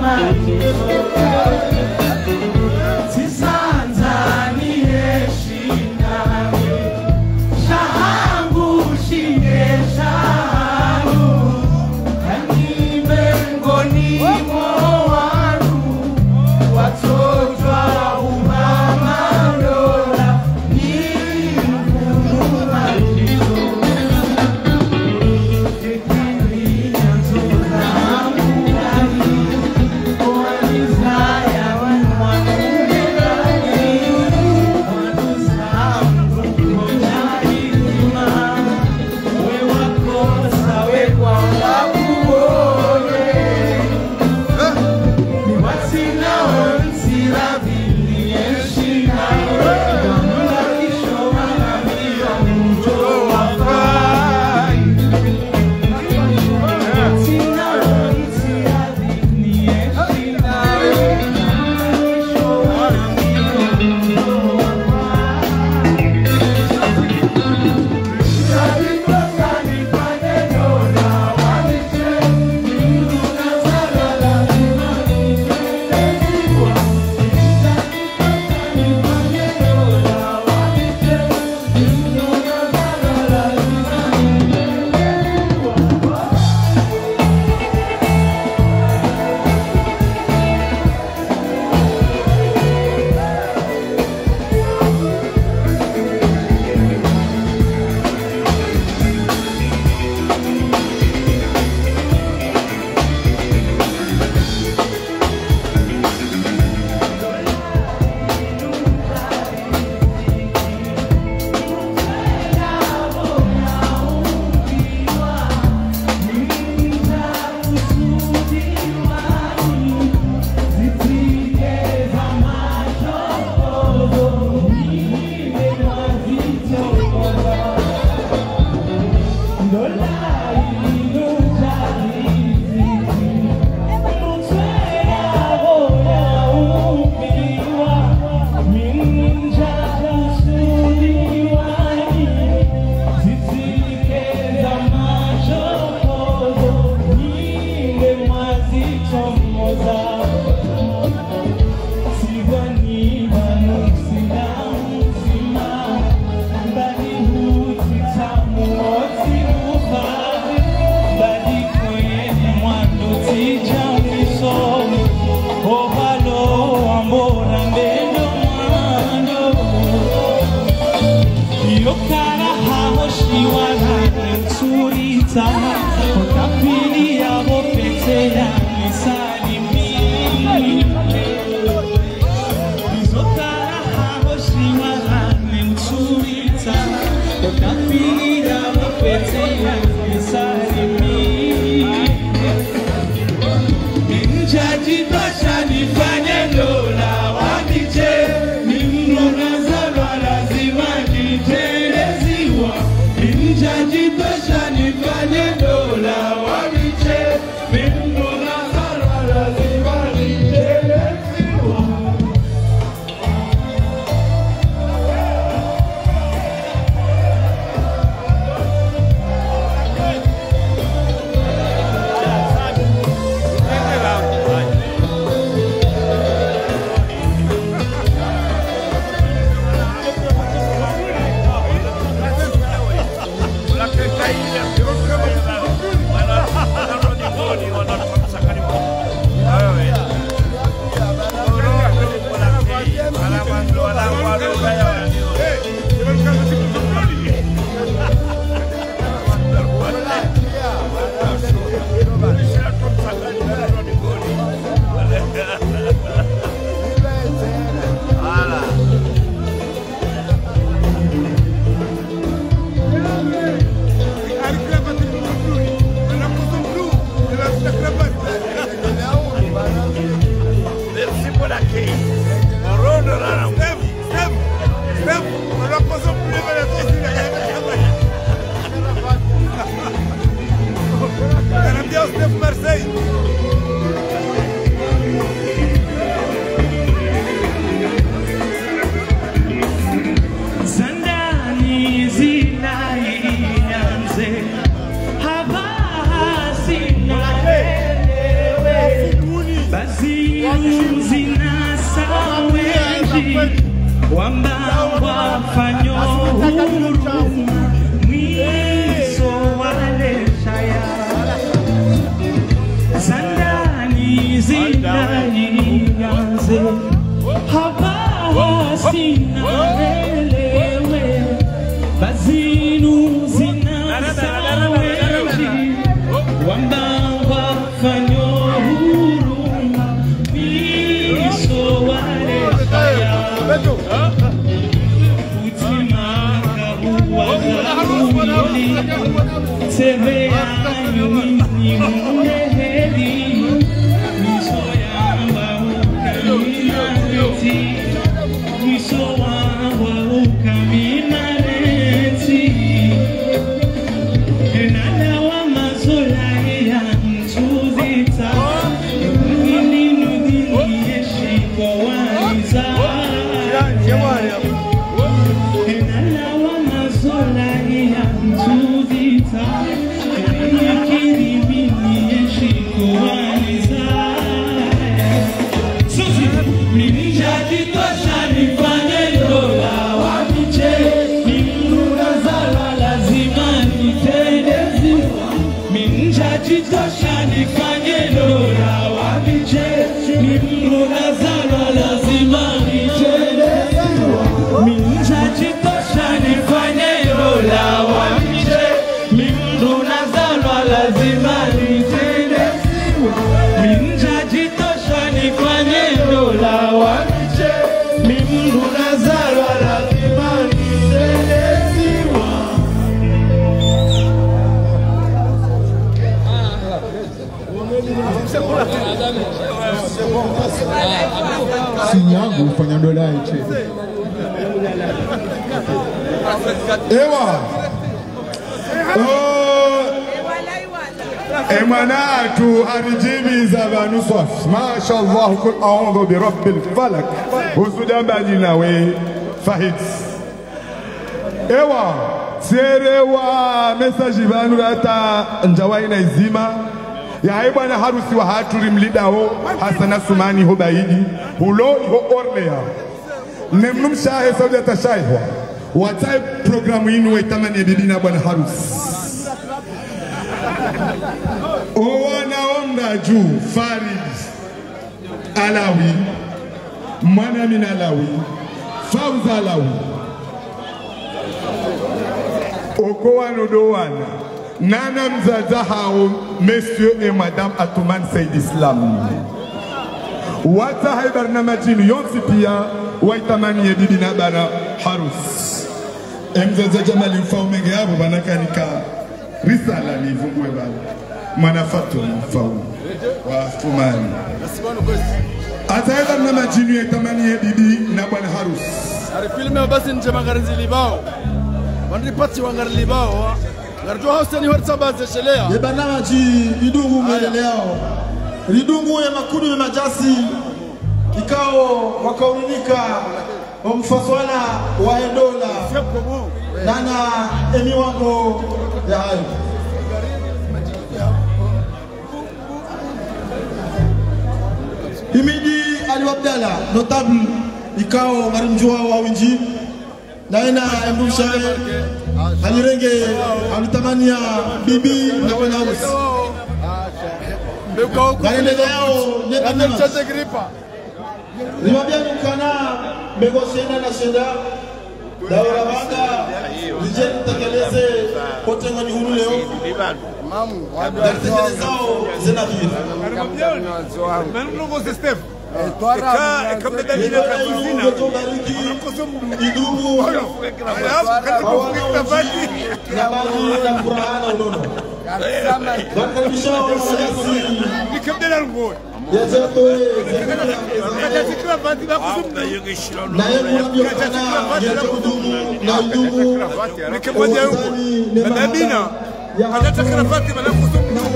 Speaker 7: Basi Wamba wafanyo huruma mwiso wale shaya Sandani zinayianze Habaha sinarelewe Bazinu zinasaweji Wamba wafanyo huruma mwiso wale shaya
Speaker 8: Sinyangu ufanya dola iche. Ewa. Oh. Emanatu arijibi za banu swaf. Mashallah kul a'udhu bi rabbil falak. Usudamba jinawe Fahid. Ewa. Serewa message banu rata njawaina izima. Ya bwana harusi wa haturi mlidao Hasana Sumani Hubaidi hulo ho orlea nemnum shahe saudi atashaywa watai programu yinu waitamani bidina bwana harusi owana juu Farid Alawi mwana min Alawi Fauza Alawi okoano dowana Nana mzazahao Monsieur et Madame Atoumane Saïd Islam Wata hai barnamajinu yonsi pia Waitamani yedidina bana harus Mzaza jamali mfao menge hapo banakanika Risala ni vungwe bana Manafatu mfao Wa Atoumane Ata hai barnamajinu yaitamani yedidina bana harus
Speaker 9: Ari filme basi nje magarinzi libao Wanripati wangari libao Garjo Hussein horta baze shelea.
Speaker 6: Ye barnamaji idungu mbele yao. Ridungu ya makudu ya majasi ikao wakaunika wamfaswana wa Edola. Nana emi wango ya hayo. Himidi Ali Abdalla notable ikao ngarimjua wa winji. Naena embushaye Alirenge alitamania bibi na bwana harusi. Baende yao nenda mchate gripa. Nimwambia mkana mbego shenda na shenda. Daura banga dijeni tekeleze kote ngani huru leo. Mamu watekelezao zinaviri. Manu logo system. Eka kama dalili ya kuzina. Idumu. Alafu katika kufikira bati. Na bali na Qur'an unono. Wakaribisha wasiasi. Ni kama dalili ngoja. Yazato katika bati na kuzungumza. Na yeye ndio kana yazakudumu na idumu. Ni kama dalili. Madabina. Hata kana bati na kuzungumza.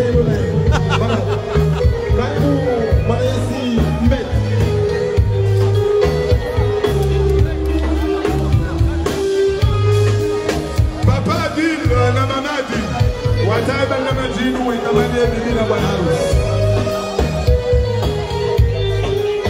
Speaker 6: Wataiba na majinu waitamania bibi na bwana harusi.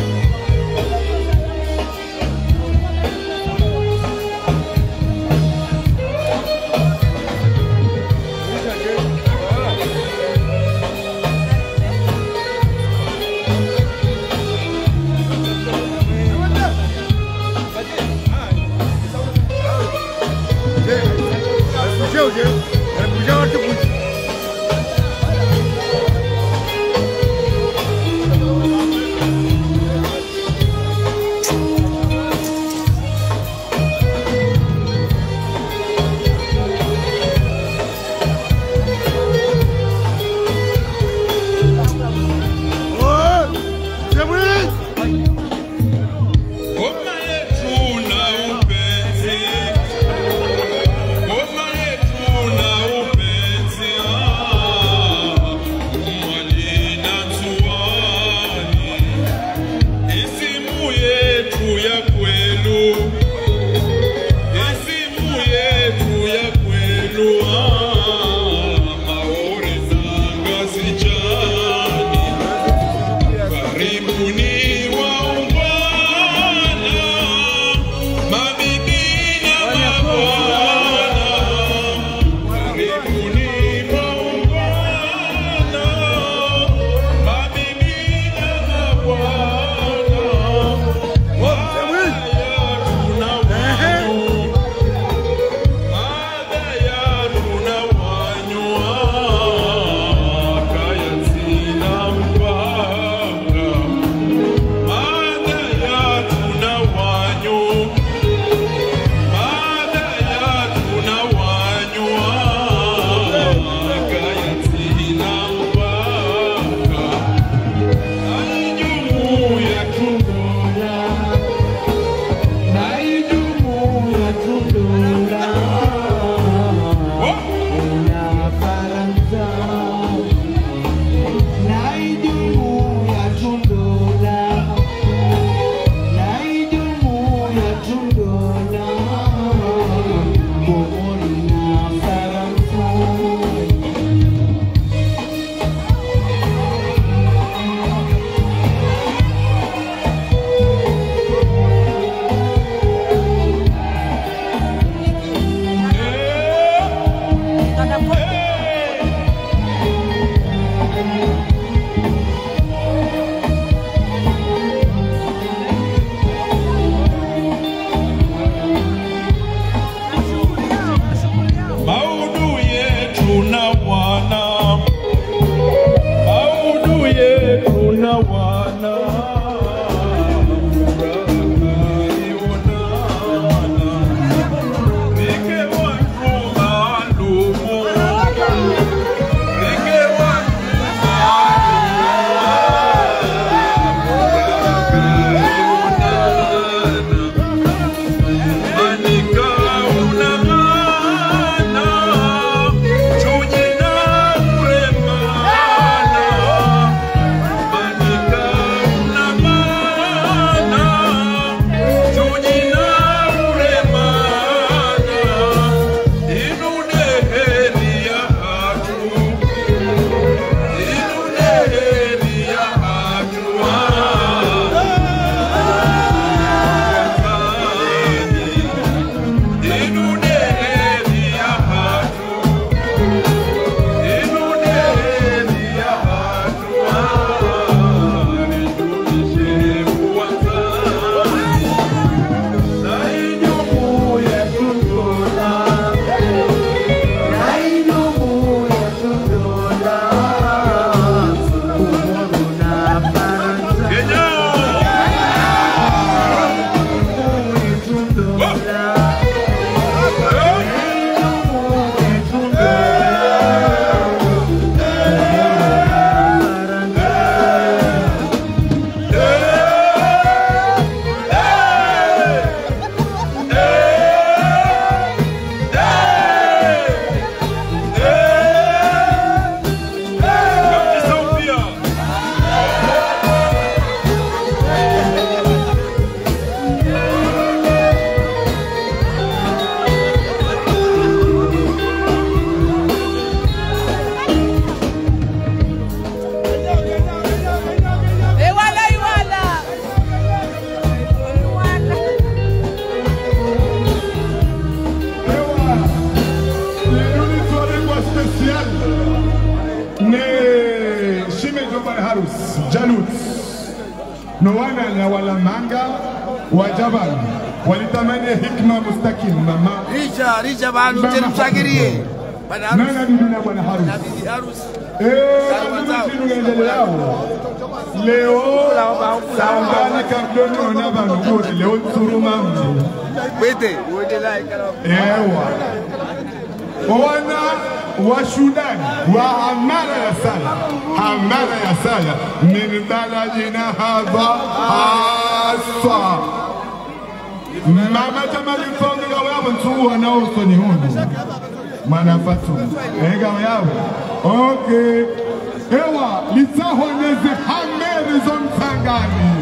Speaker 8: wana na wala manga wajabani walitamani hikma mustakim mama
Speaker 9: Rija rija banu tena mshagirie bana harusi
Speaker 8: nana bibi na bwana harusi
Speaker 9: na bibi harusi
Speaker 8: eh ndio yao leo sambani kabdono na banu wote leo turuma mji
Speaker 9: wete wote like
Speaker 8: ewa wana wa Sudan wa hamara ya sala hamara ya sala min baladina hadha hasa mama tamali fonga wao mtu wanaosoni huko manafatu ega yao okay ewa litahoneze hamere zomtangani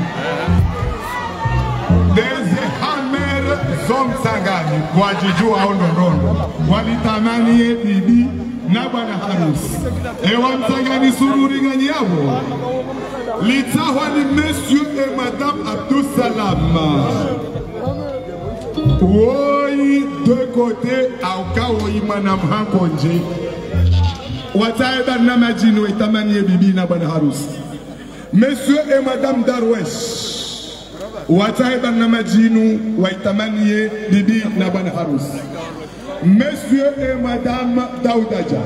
Speaker 8: Deze hamere zomtangani kwa jijua ondondondo walitamani ye bibi na bwana harusi ewa mtangani sururi gani yao litahwa ni monsieur et madame Abdou Salam woi de côté auka woi manam hankonje wataeba na majinu itamani ye bibi na bwana harusi monsieur et madame Darwesh wataeba na majinu waitamani ye bibi na bwana harusi monsieur et madame Daudaja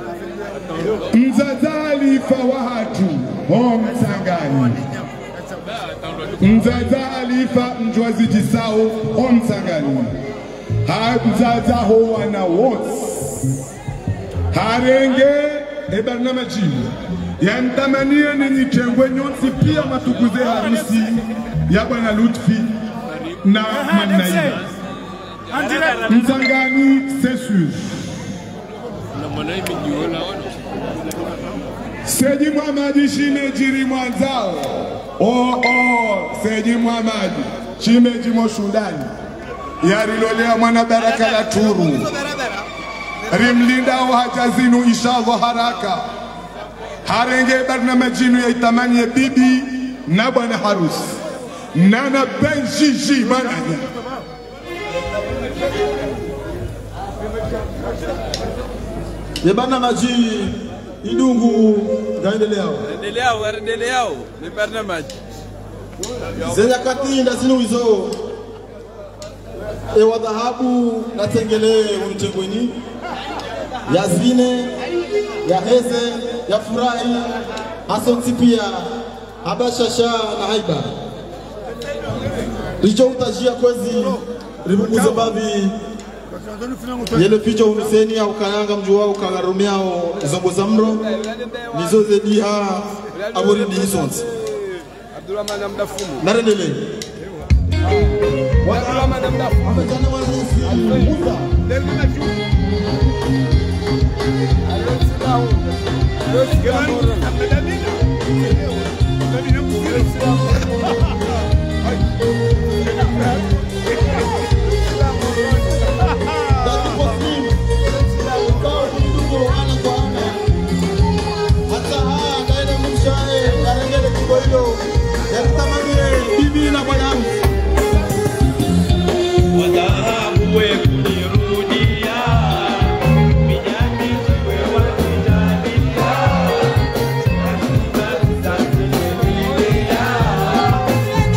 Speaker 8: mzazali fawahatu hom sangani mzaza alifa mjwazi jisao hom sangani ha mzaza ho wana wote harenge ebarnama jini yantamania ni chengwe nyonsi pia matukuze harusi ya bwana Lutfi na Manaiba msangani c'est sûr Seji Muhammad shime jiri mwanzao oh oh Seji Muhammad shime jimo Sudani yarilolea mwana baraka la turu rimlinda wa hajazinu inshallah haraka harenge barnamajinu ya itamani ya bibi na bwana harusi nana benjiji mananya
Speaker 6: Yebana maji idungu gaendeleao
Speaker 9: endeleao endeleao ni barnamaji
Speaker 6: zenya kati ndazinu hizo ewa dhahabu na tengele unitengweni ya zine ya heze ya furahi asonti pia abashasha na haiba licho utajia kwezi ribukuze babi yele picho uniseni au kayanga mjuwa ukagarumiao zombo zamro nizoze diha abori di hisonsi
Speaker 9: Abdurrahman amdafumu
Speaker 6: narendele
Speaker 9: Abdurrahman amdafumu
Speaker 6: amejana warusi Musa
Speaker 9: Delma ju Alexidao Alexidao Amdamina
Speaker 6: bibi na bwana
Speaker 7: wadhahabu we kunirudia mijani we wanijalia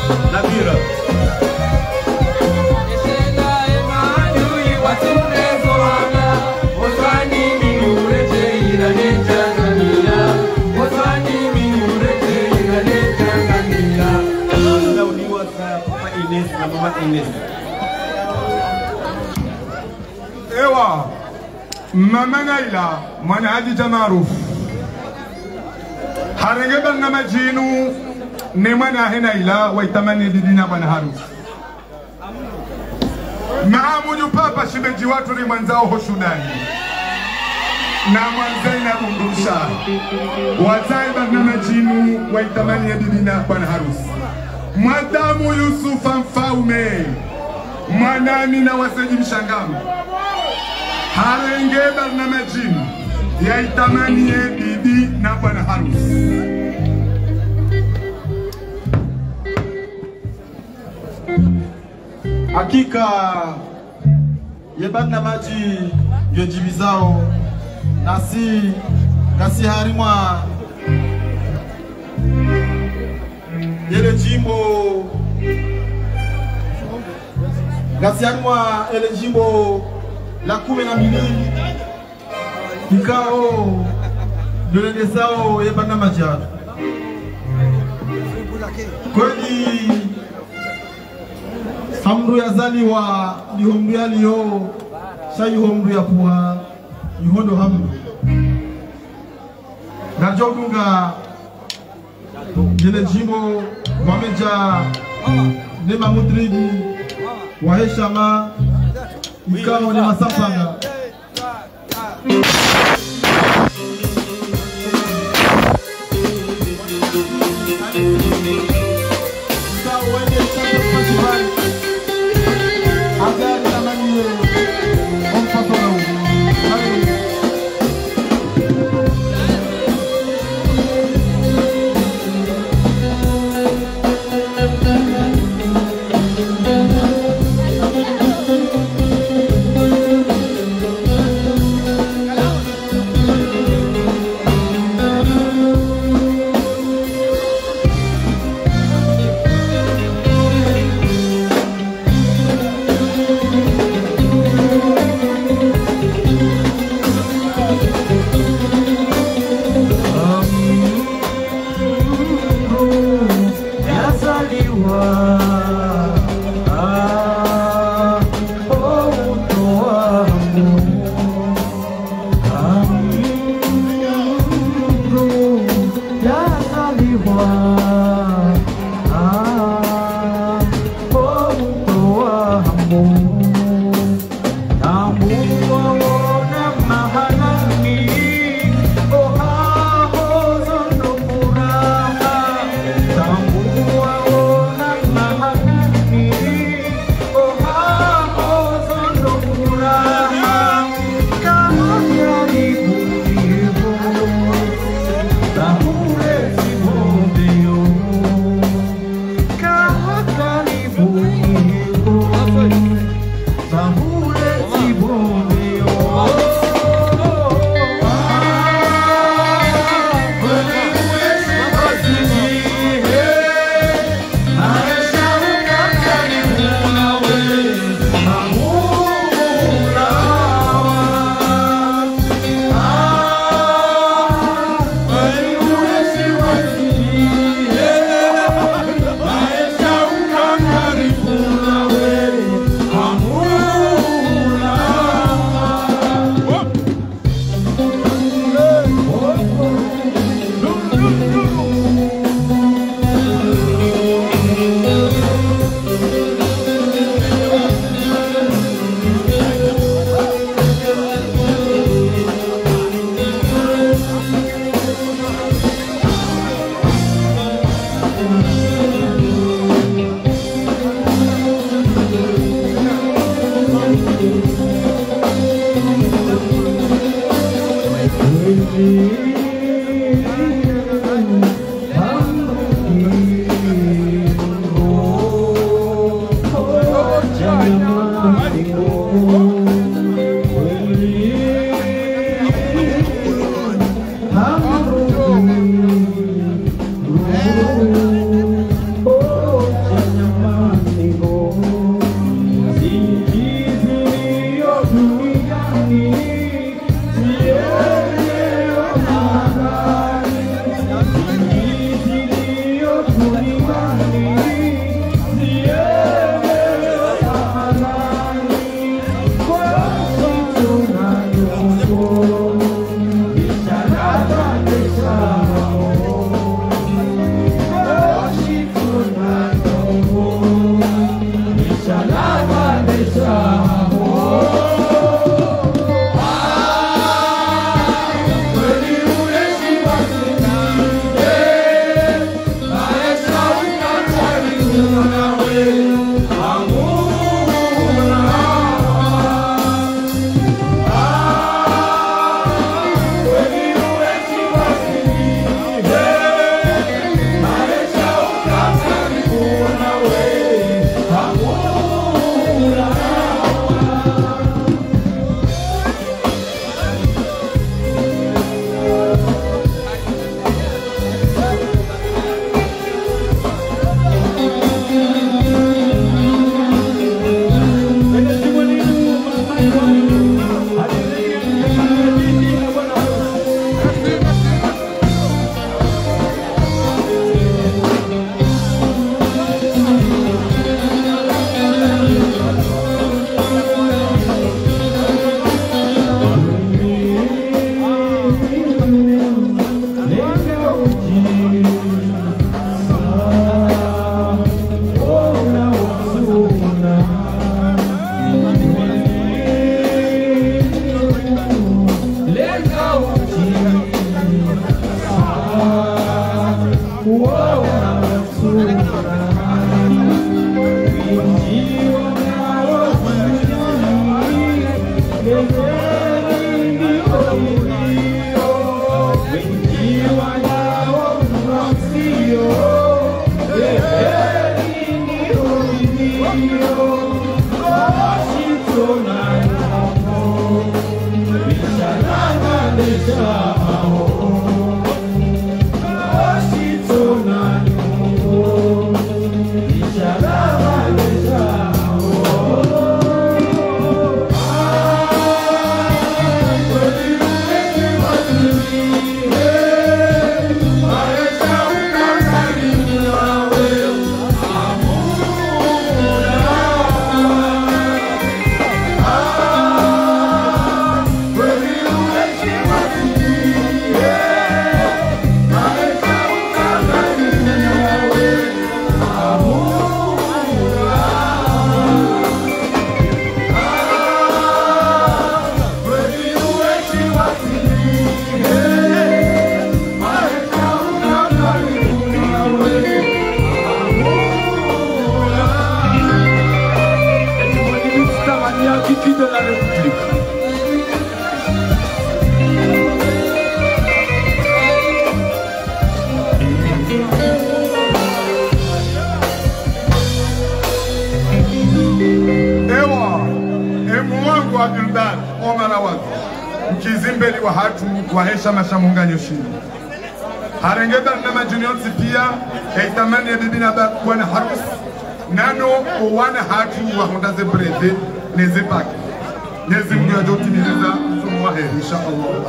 Speaker 6: Nabira.
Speaker 8: Ewa mama Naila mwana Hadija Maruf harenge banga majinu ne mwana Naila waitamani didina bwana harusi maamuju papa shibeji watu ni mwanzao hoshudani na mwanzai na bundusha wazai banga majinu waitamani didina bwana harusi Madamu Yusufa Mfaume mwanami na waseji mshangamu harenge barnamajini ya itamani ye bibi na bwana harusi.
Speaker 6: Hakika ye barnamaji ye jibizao nasi kasi harimwa yele jimbo kasi harimwa ele jimbo la kumi na mbili ikao duledesao ye barnamaji kweli hamdu ya zaliwa ni homdu ya liyo shayi homdu ya puha yuhondo hamdu Najodunga jile jimbo wameja nema mudridi waheshama ikao ni masafanga
Speaker 8: Kizimbeli wa hatu wahesha mashamunganyo shini harengeda na majunionsi pia eitamani ya bibi na bwana harus nano wana hatu wa honda ze breve neze paki neze mgu ya joti niliza sumuwa heri insha Allah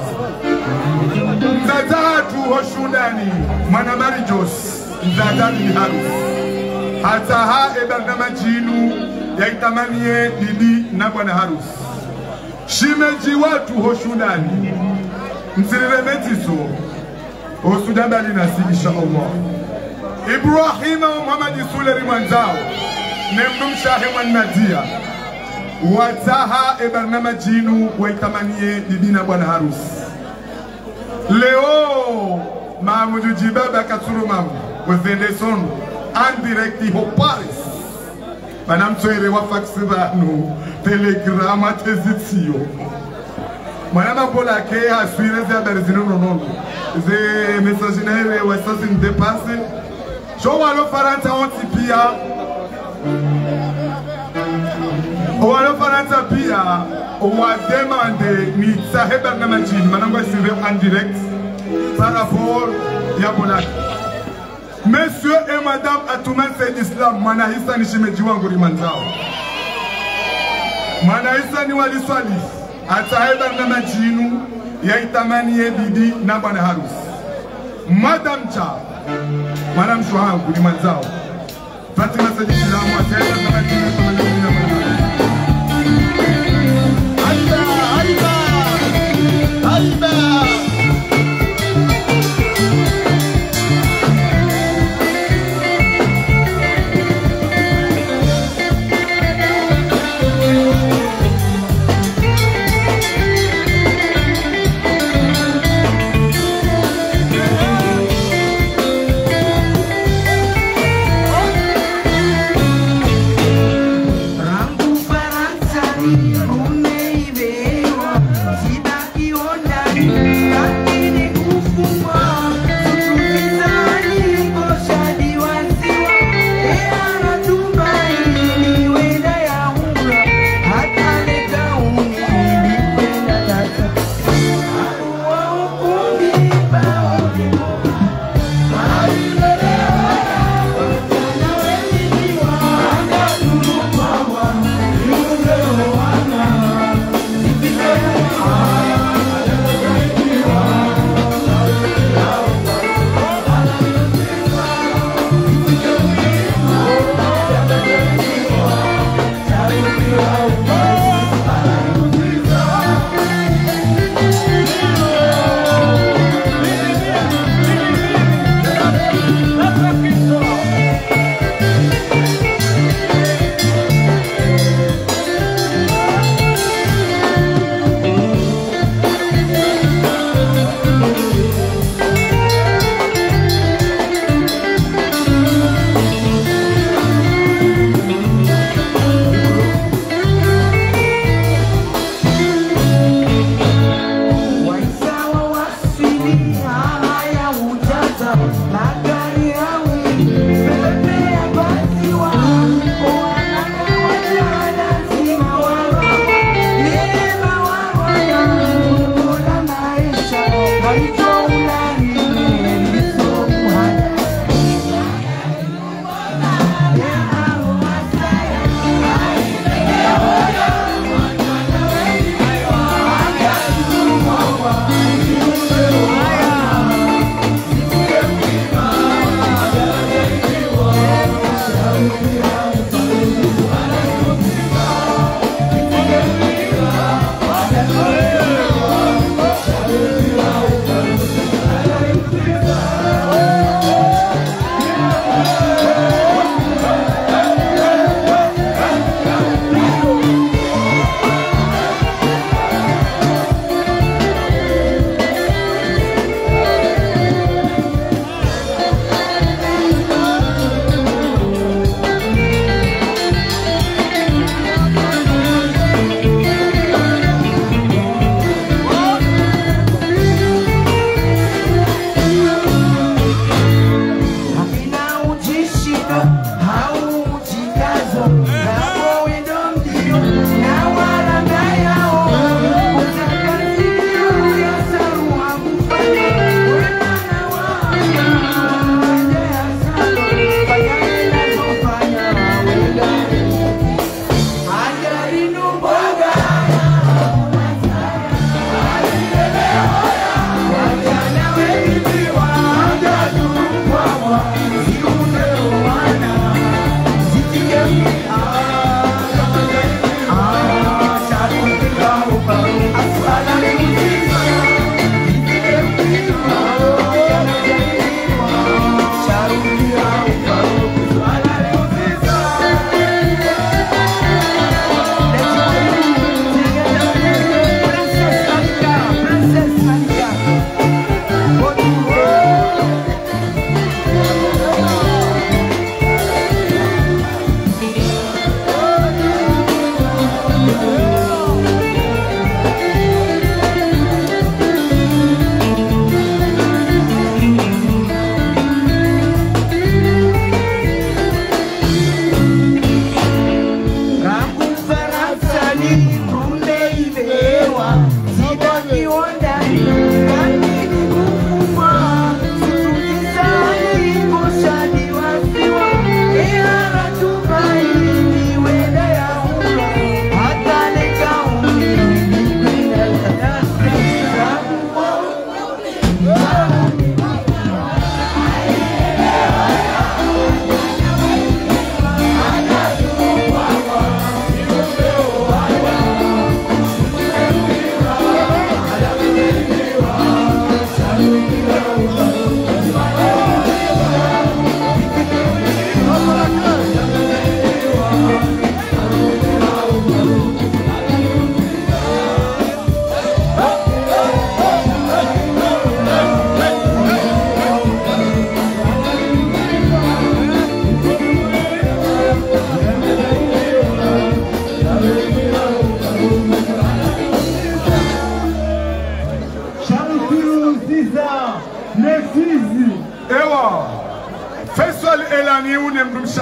Speaker 8: mzatatu hoshundani mwana marijos mzatatu ni harus hata ha eba na majinu ya itamani ya bibi na bwana harus shimeji watu hoshundani msiremetiso hosudabali nasi insha Allah Ibrahima Muhammad Suleri mwanzao nemdum shahe mwanadia wataha e barnamaji jinu waitamanie didina bwana harusi leo maamudu jibaba katsuru mamu wezende sonu en direct ho Paris Madame Soere wa faxibanu telegrama tezitio Madame Bola ke assuire za berzino nono ze messagerie wa sasa dépassé jo walo faranta onti pia walo faranta pia wa demande ni saheba na majini manango suivre en direct par rapport ya Bola. Monsieur et Madame Atouman Said Islam, Manahisa ni shimeji wangu rimanzao. Manahisa ni waliswali, ataheba na majinu ya itamani ye bibi na bwana harusi. Madame Cha, Madame Shuhangu rimanzao. Fatima Said Islam, ataheba na majinu ya itamani na bwana harusi. Aiba, aiba, aiba.
Speaker 10: One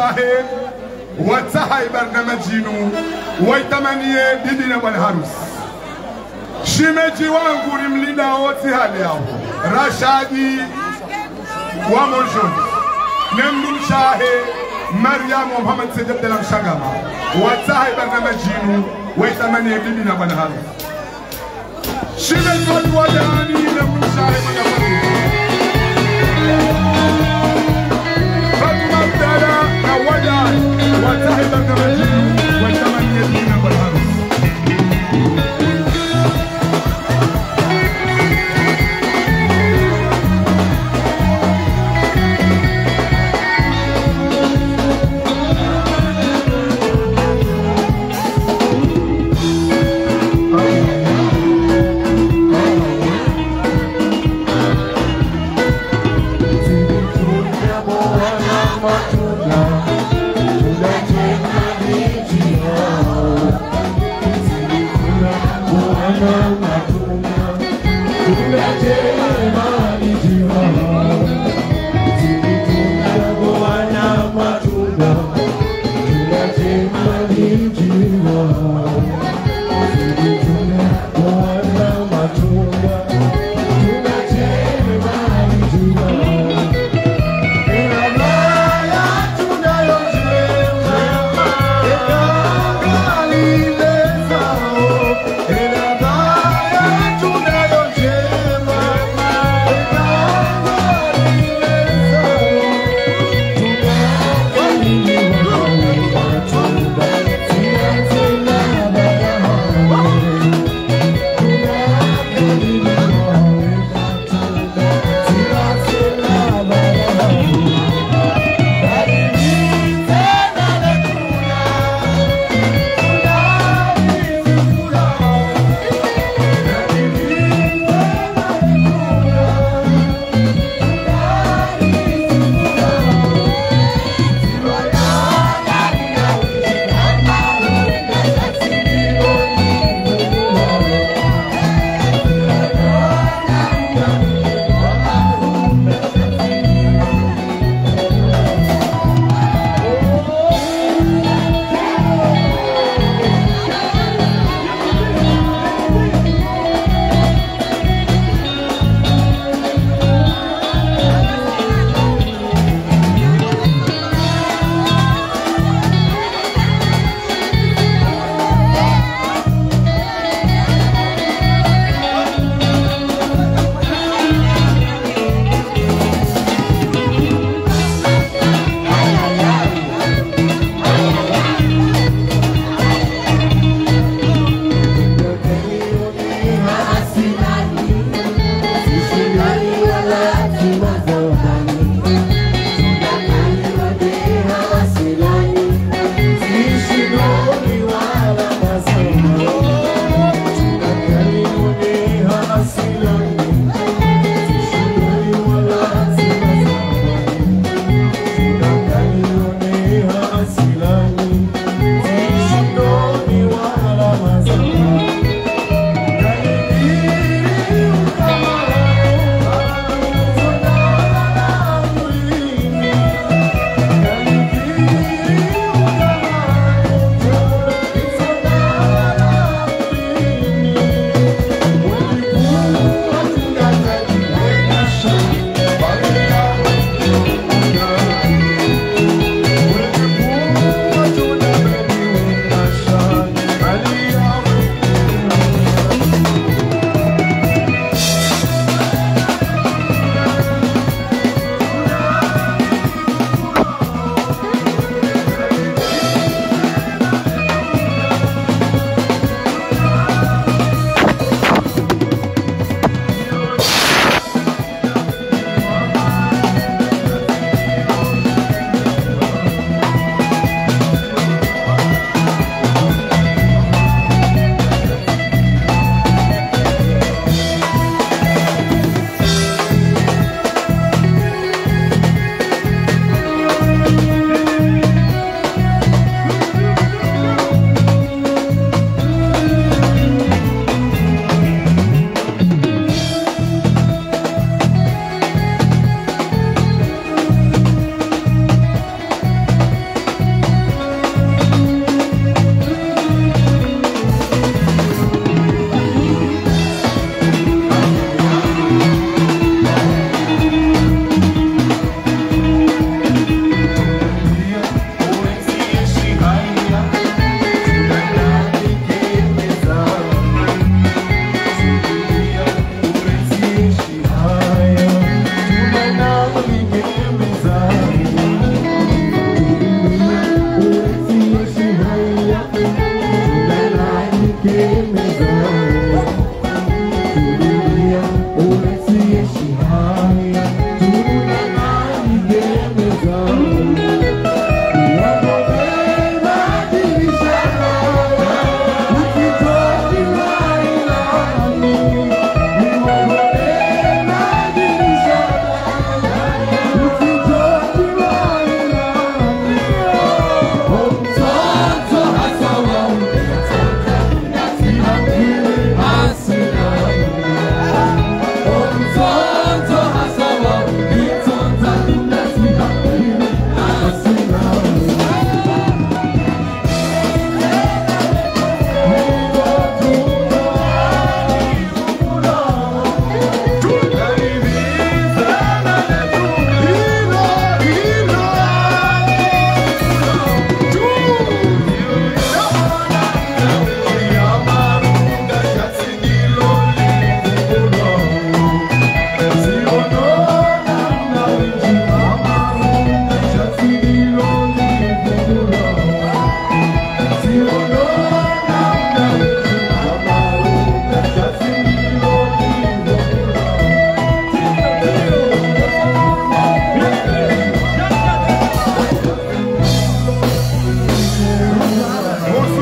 Speaker 8: mshahe watahai barnamajinu waitamanie bibi na bwana harusi. Shimeji wangu ni mlinda wote hali yao Rashadi wa Monjoni Nemdu mshahe Mariam Muhammad Sejab de la Mshagama watahai barnamajinu waitamanie bibi na bwana harusi. Shimeji watu wajani Nemdu mshahe mwana Fatima Abdala na wajani watahai barnamajinu waitamanie bibi na bwana harusi.
Speaker 10: Matunda, tuna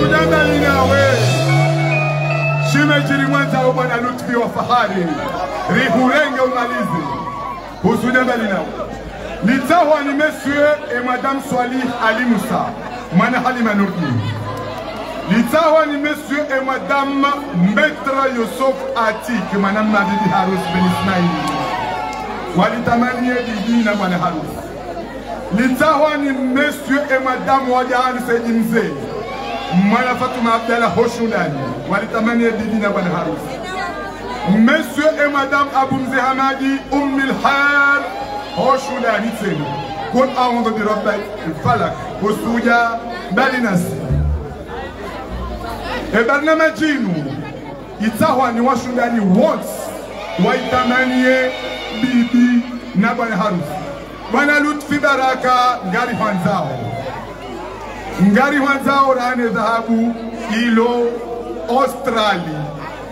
Speaker 8: Usujamba inawe Shimejiri mwanza ubana Lutfi wa fahari Rihurenge umalizi Usujamba inawe Litawa ni monsieur et madame Swali Ali Moussa Mana Halima Nourdi Litawa ni monsieur et madame Maître Yusuf Atik Madame Madidi Harous Ben Ismaili Walitamanie Didi na Mwana Harous Litawa ni monsieur et madame Wadihan Seydi Mzee Mwana Fatuma Abdallah Hoshulani Walitamanie Didi na Mwana Harous Monsieur et madame Abou Mzee Hamadi Ummil Har Hoshulani Tsenu Kun aondo di Rabbi Falak Usuja Balinasi E barnamajinu Itawa ni washulani once Waitamanie Bibi na Bwana Harous Bwana Lutfi Baraka Ngari Hwanzao Ngari Hwanzao rane dhahabu ilo Australia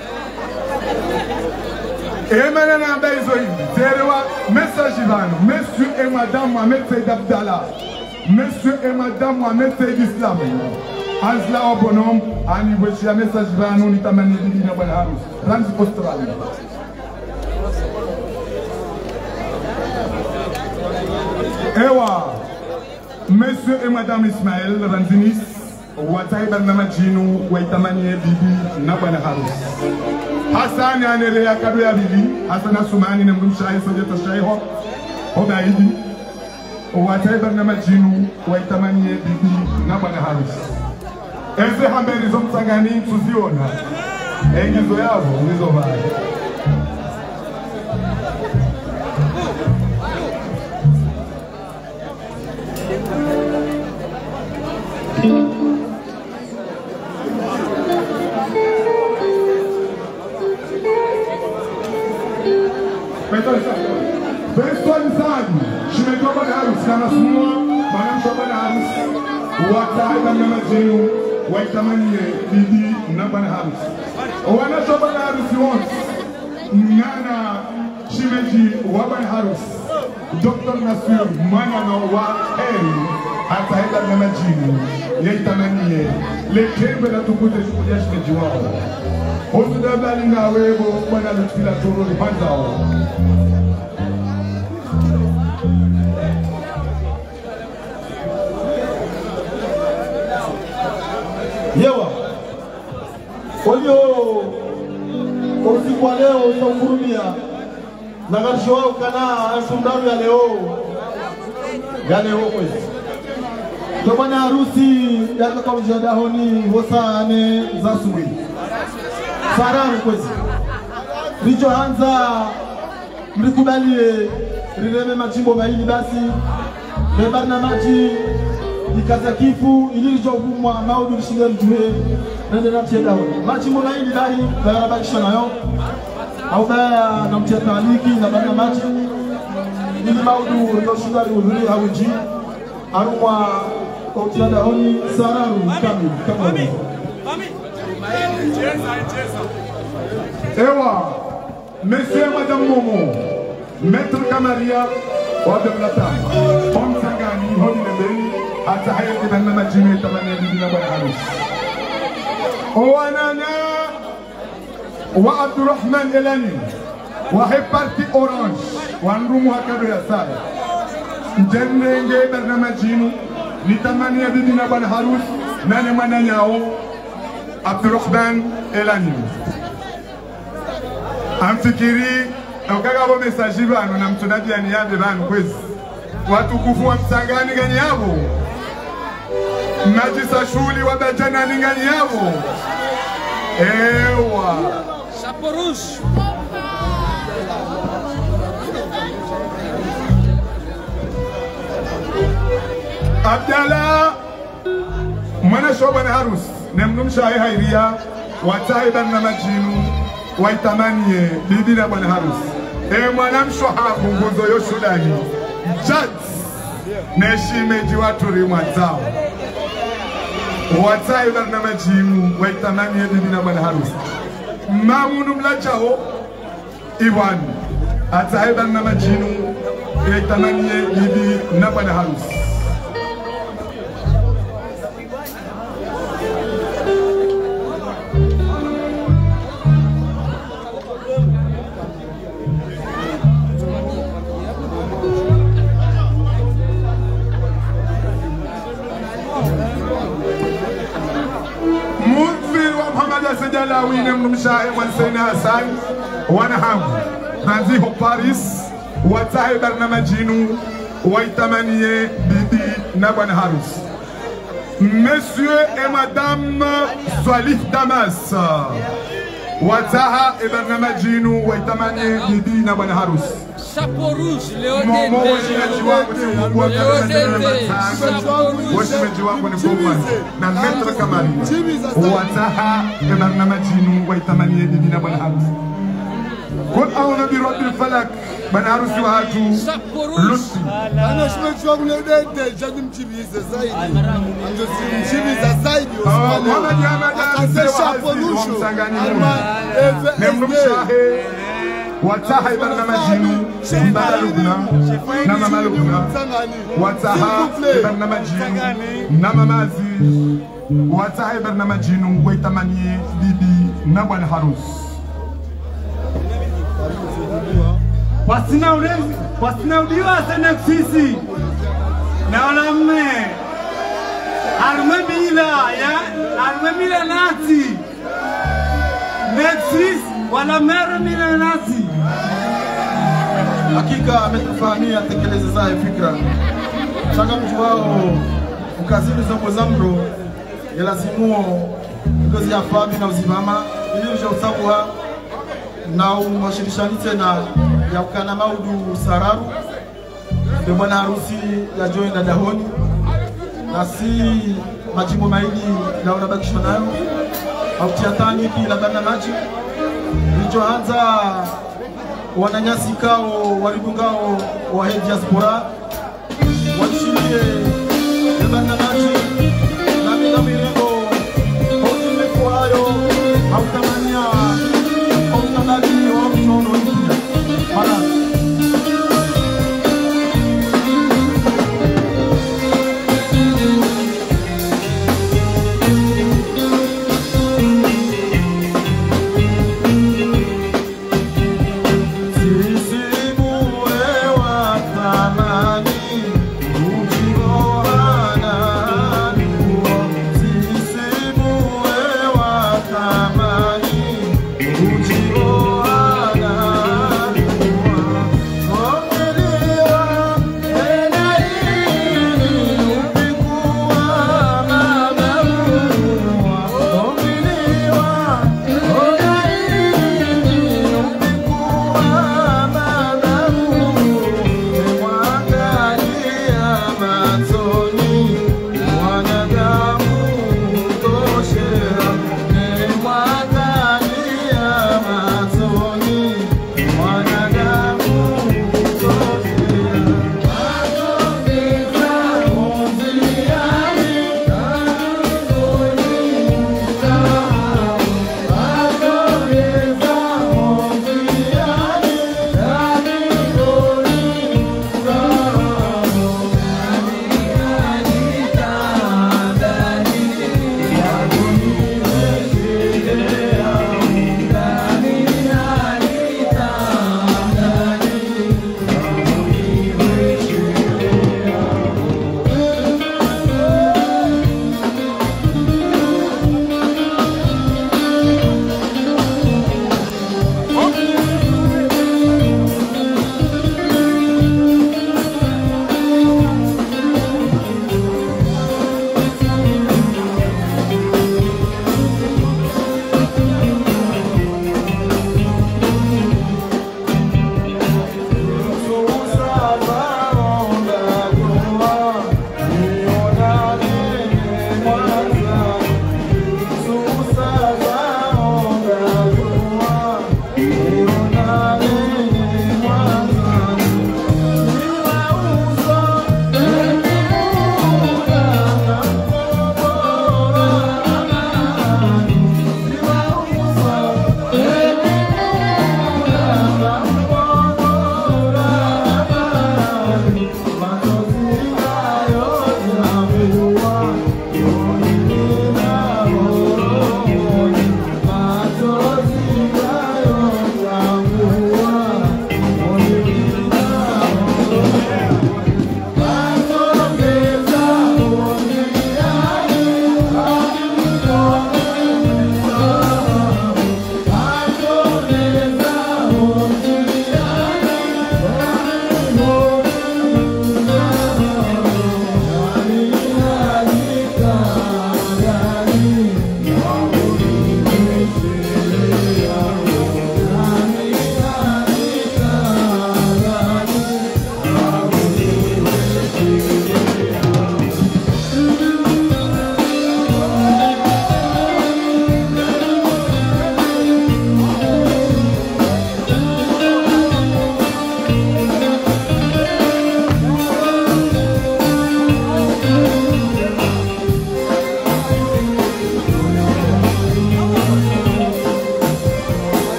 Speaker 8: Emana na ambaye hizo hivi Terewa message vano Monsieur et madame Mohamed Said Abdallah Monsieur et madame Mohamed Said Islam Azla wa bonom Ani weshia message vano Nitamani bibi na Bwana Harous Ranzi Australia Ewa Monsieur et madame Ismaël Ranzinis Wataiba na majinu Waitamanie bibi na Bwana Harous Hassan anelea kado ya bibi Hassan Asumani na mrumshahi Sojeta Shaiho Hobaidi Wataiba na majinu Waitamanie bibi na Bwana Harous Eze hambeli zomtangani tuziona Engizo yao Nizo vaya Personalizado, Chimetou Bwana Harous, Kana Sumua, Manamsho Bwana Harous, Wataiba na majinu, Waitamanie bibi na Bwana Harous. Wanasho Bwana Harous once, Nana Chimeji wa Bwana Harous, Doctor Nasir Manana wa Heri, Ataiba na majinu, Yaitamanie, Lekembe na tukute shukudia Chimeji wao. Hosu dabali nga webo, Bwana Lutfi la toro ni panzao.
Speaker 6: Yewa Olio Usiku wa leo utakurumia Na garisho wao kana Ansumdaru ya leo Ya leo kwezi Tobana harusi Yaka kwa mjadahoni Hosane za suwi Sararu kwezi Richo hanza Mlikubalie Rireme machimbo maili basi Mebarna machi Ikaza kifu ililijo kumwa maudu kishinga mjuhe Nende na mtia daho Machi mbona hili dahi Kaya bakisha na yo Au baya na mtia taliki na bana machi Ili maudu ndo shingari uzuri hawiji Arumwa Kautia dahoni Sararu kamil Kamil
Speaker 8: Ewa Monsieur Madame Momo Maître Kamaria Wade Plata Om Sangani Hodi Lebeni Atahaya Kibana Majime Tamania Bibina Bwana Harous Owanana Wa Abdurrahman Elani Wa Parti Orange Wanrumu Hakado ya Saya Njennenge Bana Majimu Nitamania Bibina Bwana Harous Nane Mwana Nyao Abdurrahman Elani Amfikiri Ukaka bo mesaji bano na mtunaji ya niyabe bano kwezi Watukufu wa msangani gani yabo Majisa shuli wa bajana ni gani yabo Ewa
Speaker 9: Chapeau
Speaker 8: Abdallah Mwana show Bwana Harous Nemnumsha hairia Wataiba na majinu Waitamanie bibi na Bwana Harous E mwanamsho hafu nguzo yoshudani Judge Neshimeji watu rimwazao Wataiba na majimu Waitamanie bibi na Bwana Harous Mamunu mlachao Iwan Ataiba na majinu Waitamanie bibi na Bwana Harous la wine mnumshae mwansena Hassan wanahamu nanziho Paris watahe barnamajinu waitamanie bibi na bwana harusi. Monsieur et Madame Swalif Damas wataha e barnamajinu waitamanie bibi na bwana harusi.
Speaker 5: Chapeau rouge, Léonide.
Speaker 8: Washimeji wangu ni Bowman na Metra Kamali wataha e barnamajinu waitamanie bibi na bwana harusi. Kun auna bi rabbil falak bwana harusi wa hatu Lutfi.
Speaker 9: Ana shimeji wangu Léonide jadi mchibize zaidi. Ndio mchibiza zaidi Osman.
Speaker 8: Mama jama jama
Speaker 9: chapeau rouge.
Speaker 8: Memnumshahe wataha e barnamajinu mbala lugna na mama lugna wataha e barnamajinu na mamazi wataha e barnamajinu waitamanie bibi na bwana harusi.
Speaker 1: Wasina urezi, wasina udiwa sana sisi. Na wanaume arme bila ya arme bila nati. Nexis wala mera bila nati.
Speaker 6: Hakika ametufahamia tekeleza zae fikra. Changa mtu wao ukazini zongo zamro yalazimuo ngozi ya fabi na uzimama ili uje usabuha na umwashirishanite na ya ukana maudu sararu de bwana harusi ya join na dahoni na si majimbo maili na unabakishwa nayo au tiatani kila bana maji nilichoanza wananyasi kao walidungao wa diaspora washindie bana maji na bila mirengo hoji mekuayo au tamania au tamani au mchono hivi mara
Speaker 7: See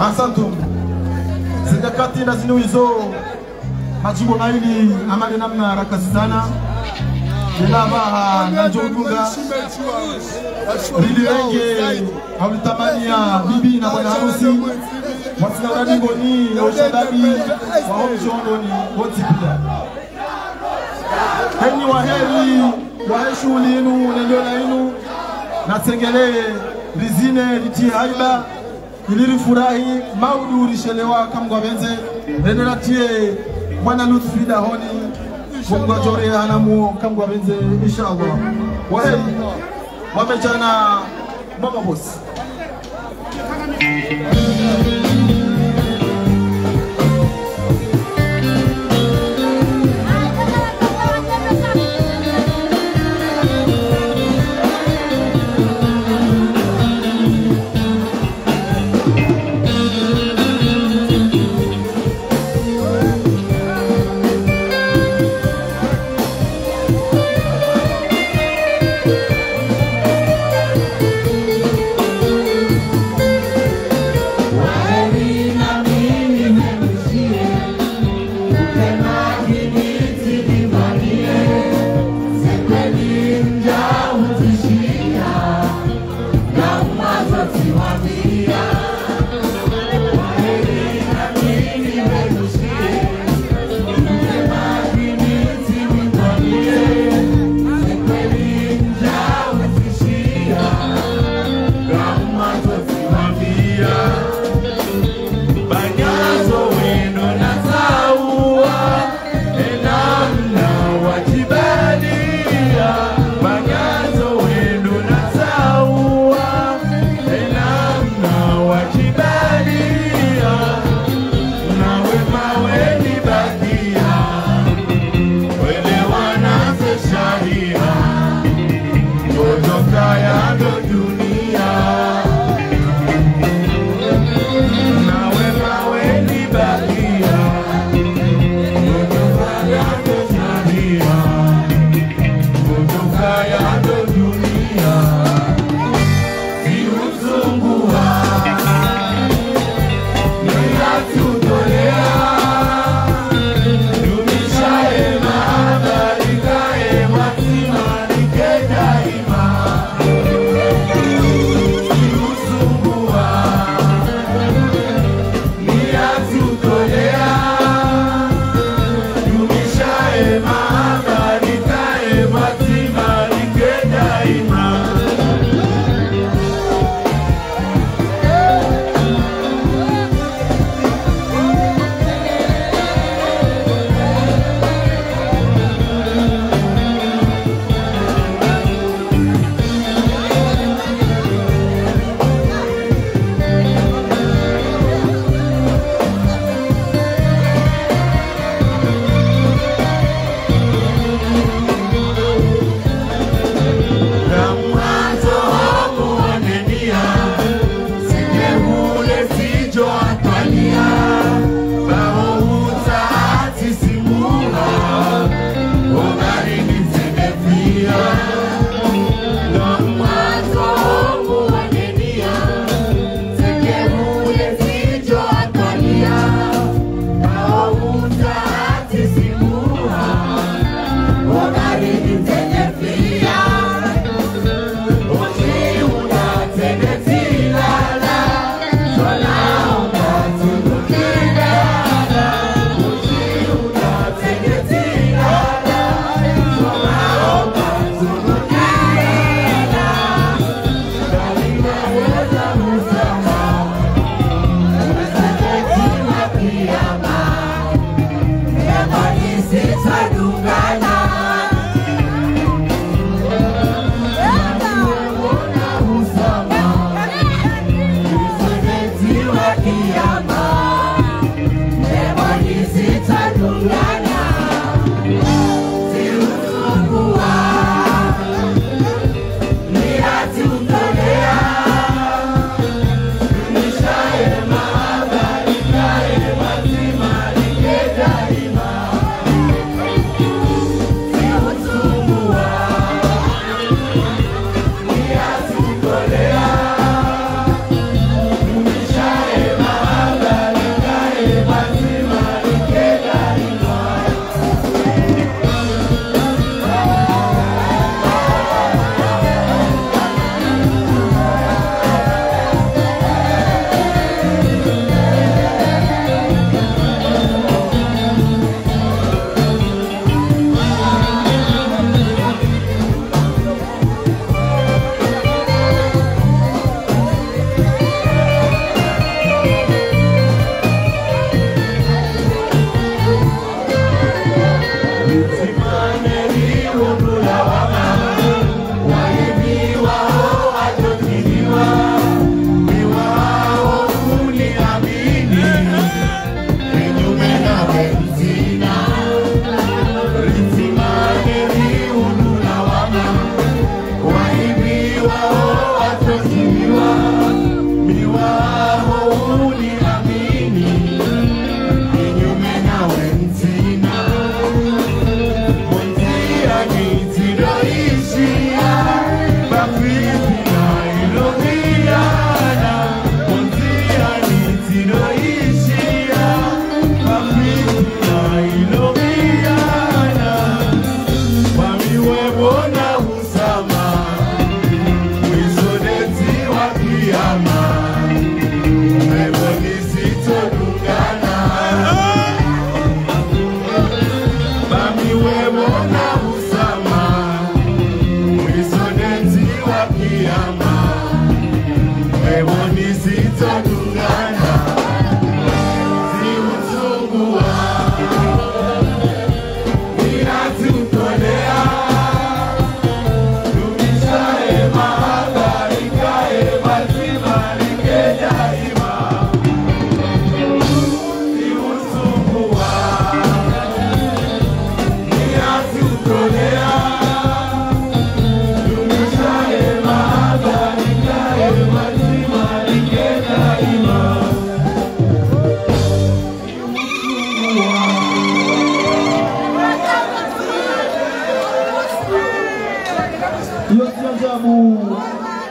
Speaker 6: Asantum. Zikakati na zinu hizo majimbo maili amali namna haraka sana. Nilava na Njodunga Rilirenge Haulitamania bibi na bwana harusi Wasina uradingoni na ushadabi wa homjondoni wote pia. Henyi waheri waheshuli inu nendola inu na tengele rizine litie haiba iliri furahi maudu rishelewa kamgwa benze nendola tie mwana Lutfida honi Mungu jore anamu kamgwa benze inshallah. Waheri wamejana mama boss.
Speaker 7: Banyazo weno na saua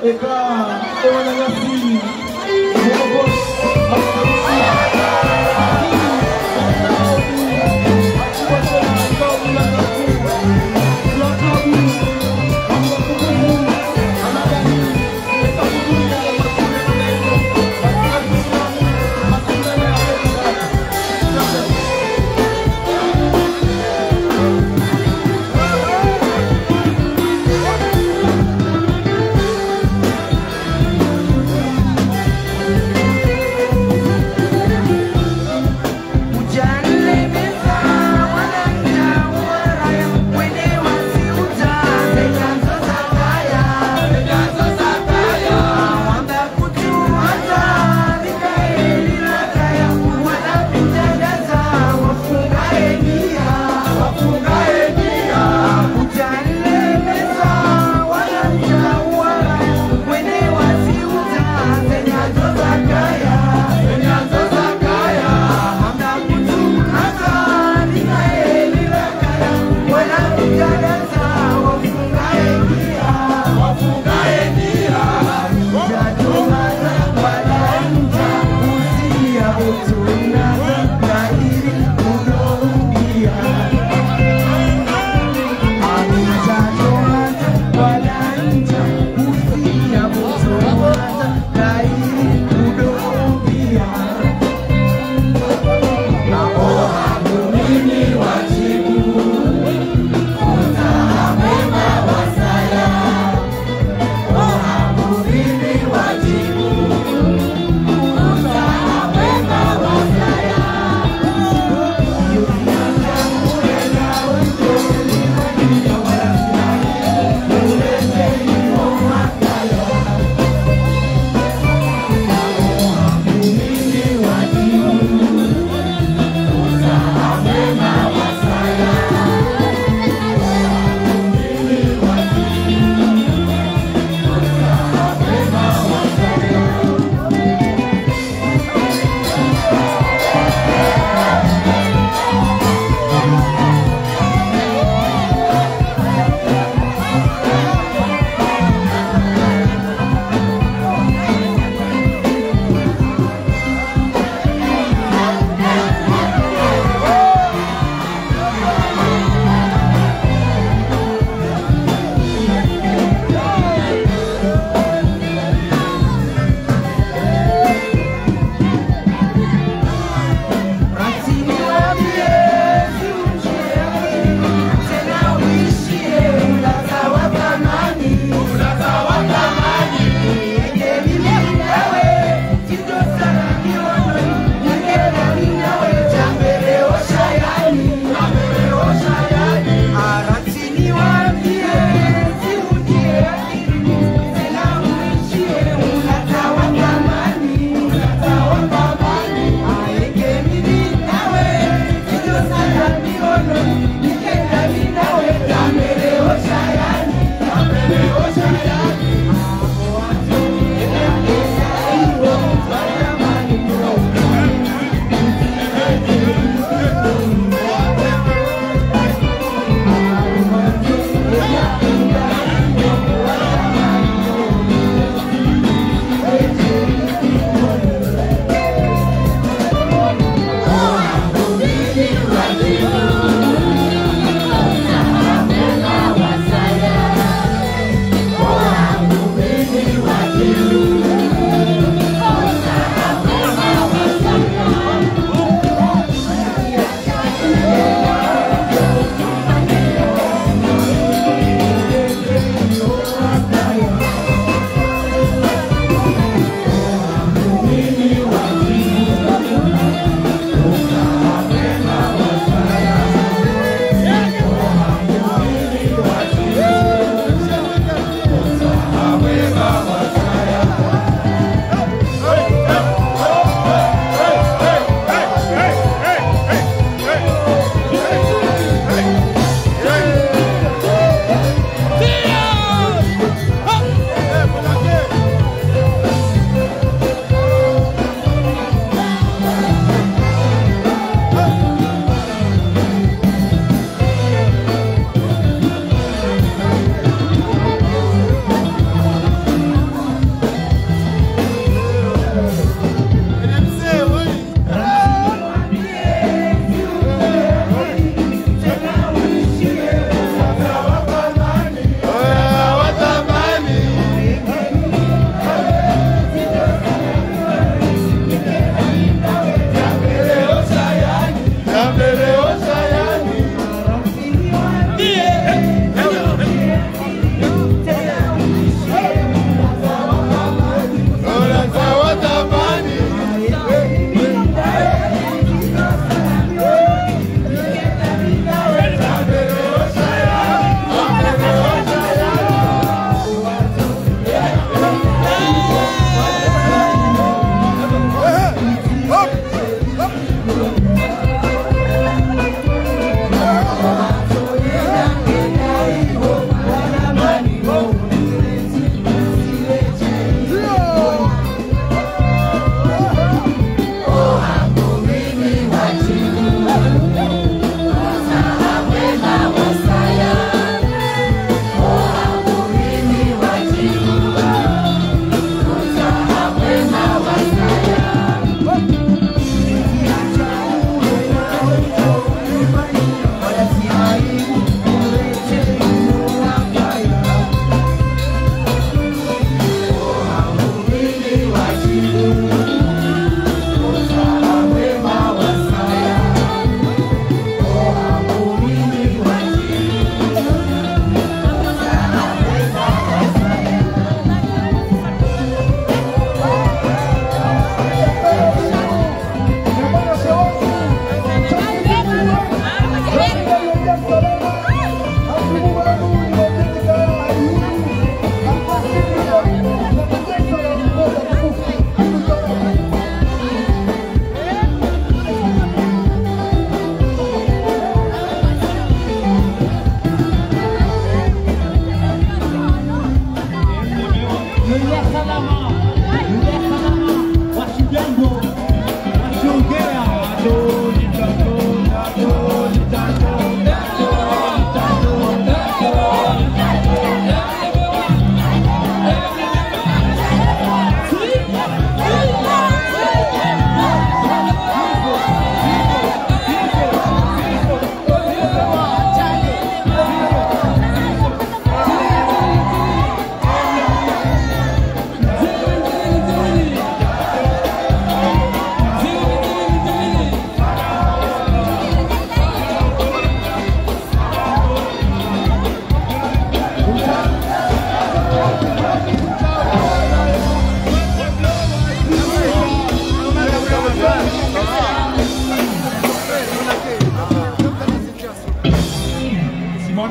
Speaker 6: eka ewana nyasi mokos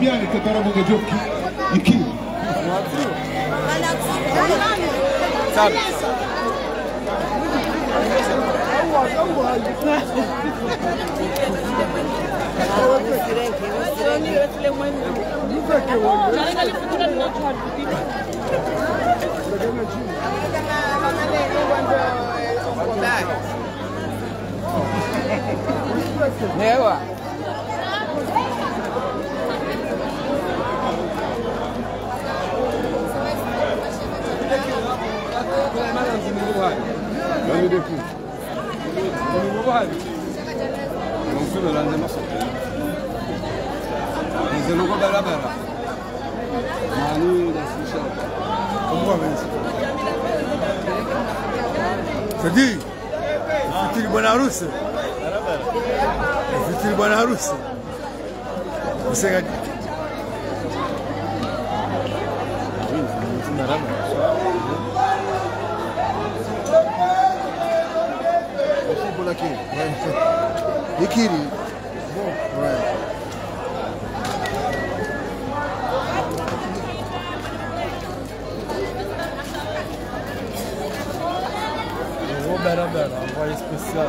Speaker 8: Fabiani tetara bunge joki iki
Speaker 9: Sabe.
Speaker 10: Newa.
Speaker 9: Vamos daqui. Vamos lá. Vamos subir lá dentro. Você não vai lá, cara. Manu, da ficha.
Speaker 2: Como vai ver? Sadi. Fitir Belarus. Fitir Belarus. Você quer?
Speaker 9: Aqui. Ikiri. Bom, right.
Speaker 11: Vou bera bera, uma voz especial.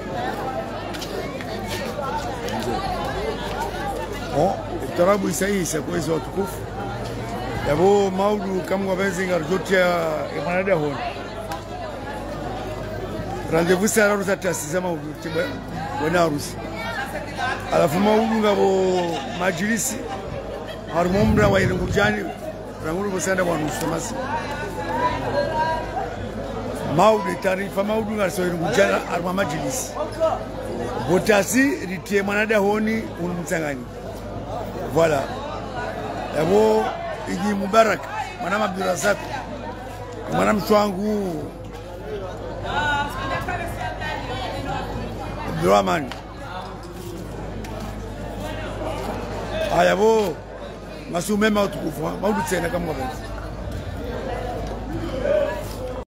Speaker 2: Bom, tarabu isaisa kwa hizo watukufu. Yabo maudu kama wapenzi ngarjotia emanada hon. Rendez-vous c'est alors ça tasse maudu tiba wana harusi. Alafu maudu ngabo majilisi harumumra wa ilungujani ranguru bosanda wa nustomasi. Maudu taarifa maudu ngarso ilungujani haruma majilisi. Botasi ritie manada honi unumtangani. Voilà. Yabo Idi Mubarak, Madame Abdurazak, Madame Chouangou, Abdurrahman. Ayabo, Masou même à tout coup, Maudou Tsena comme moi.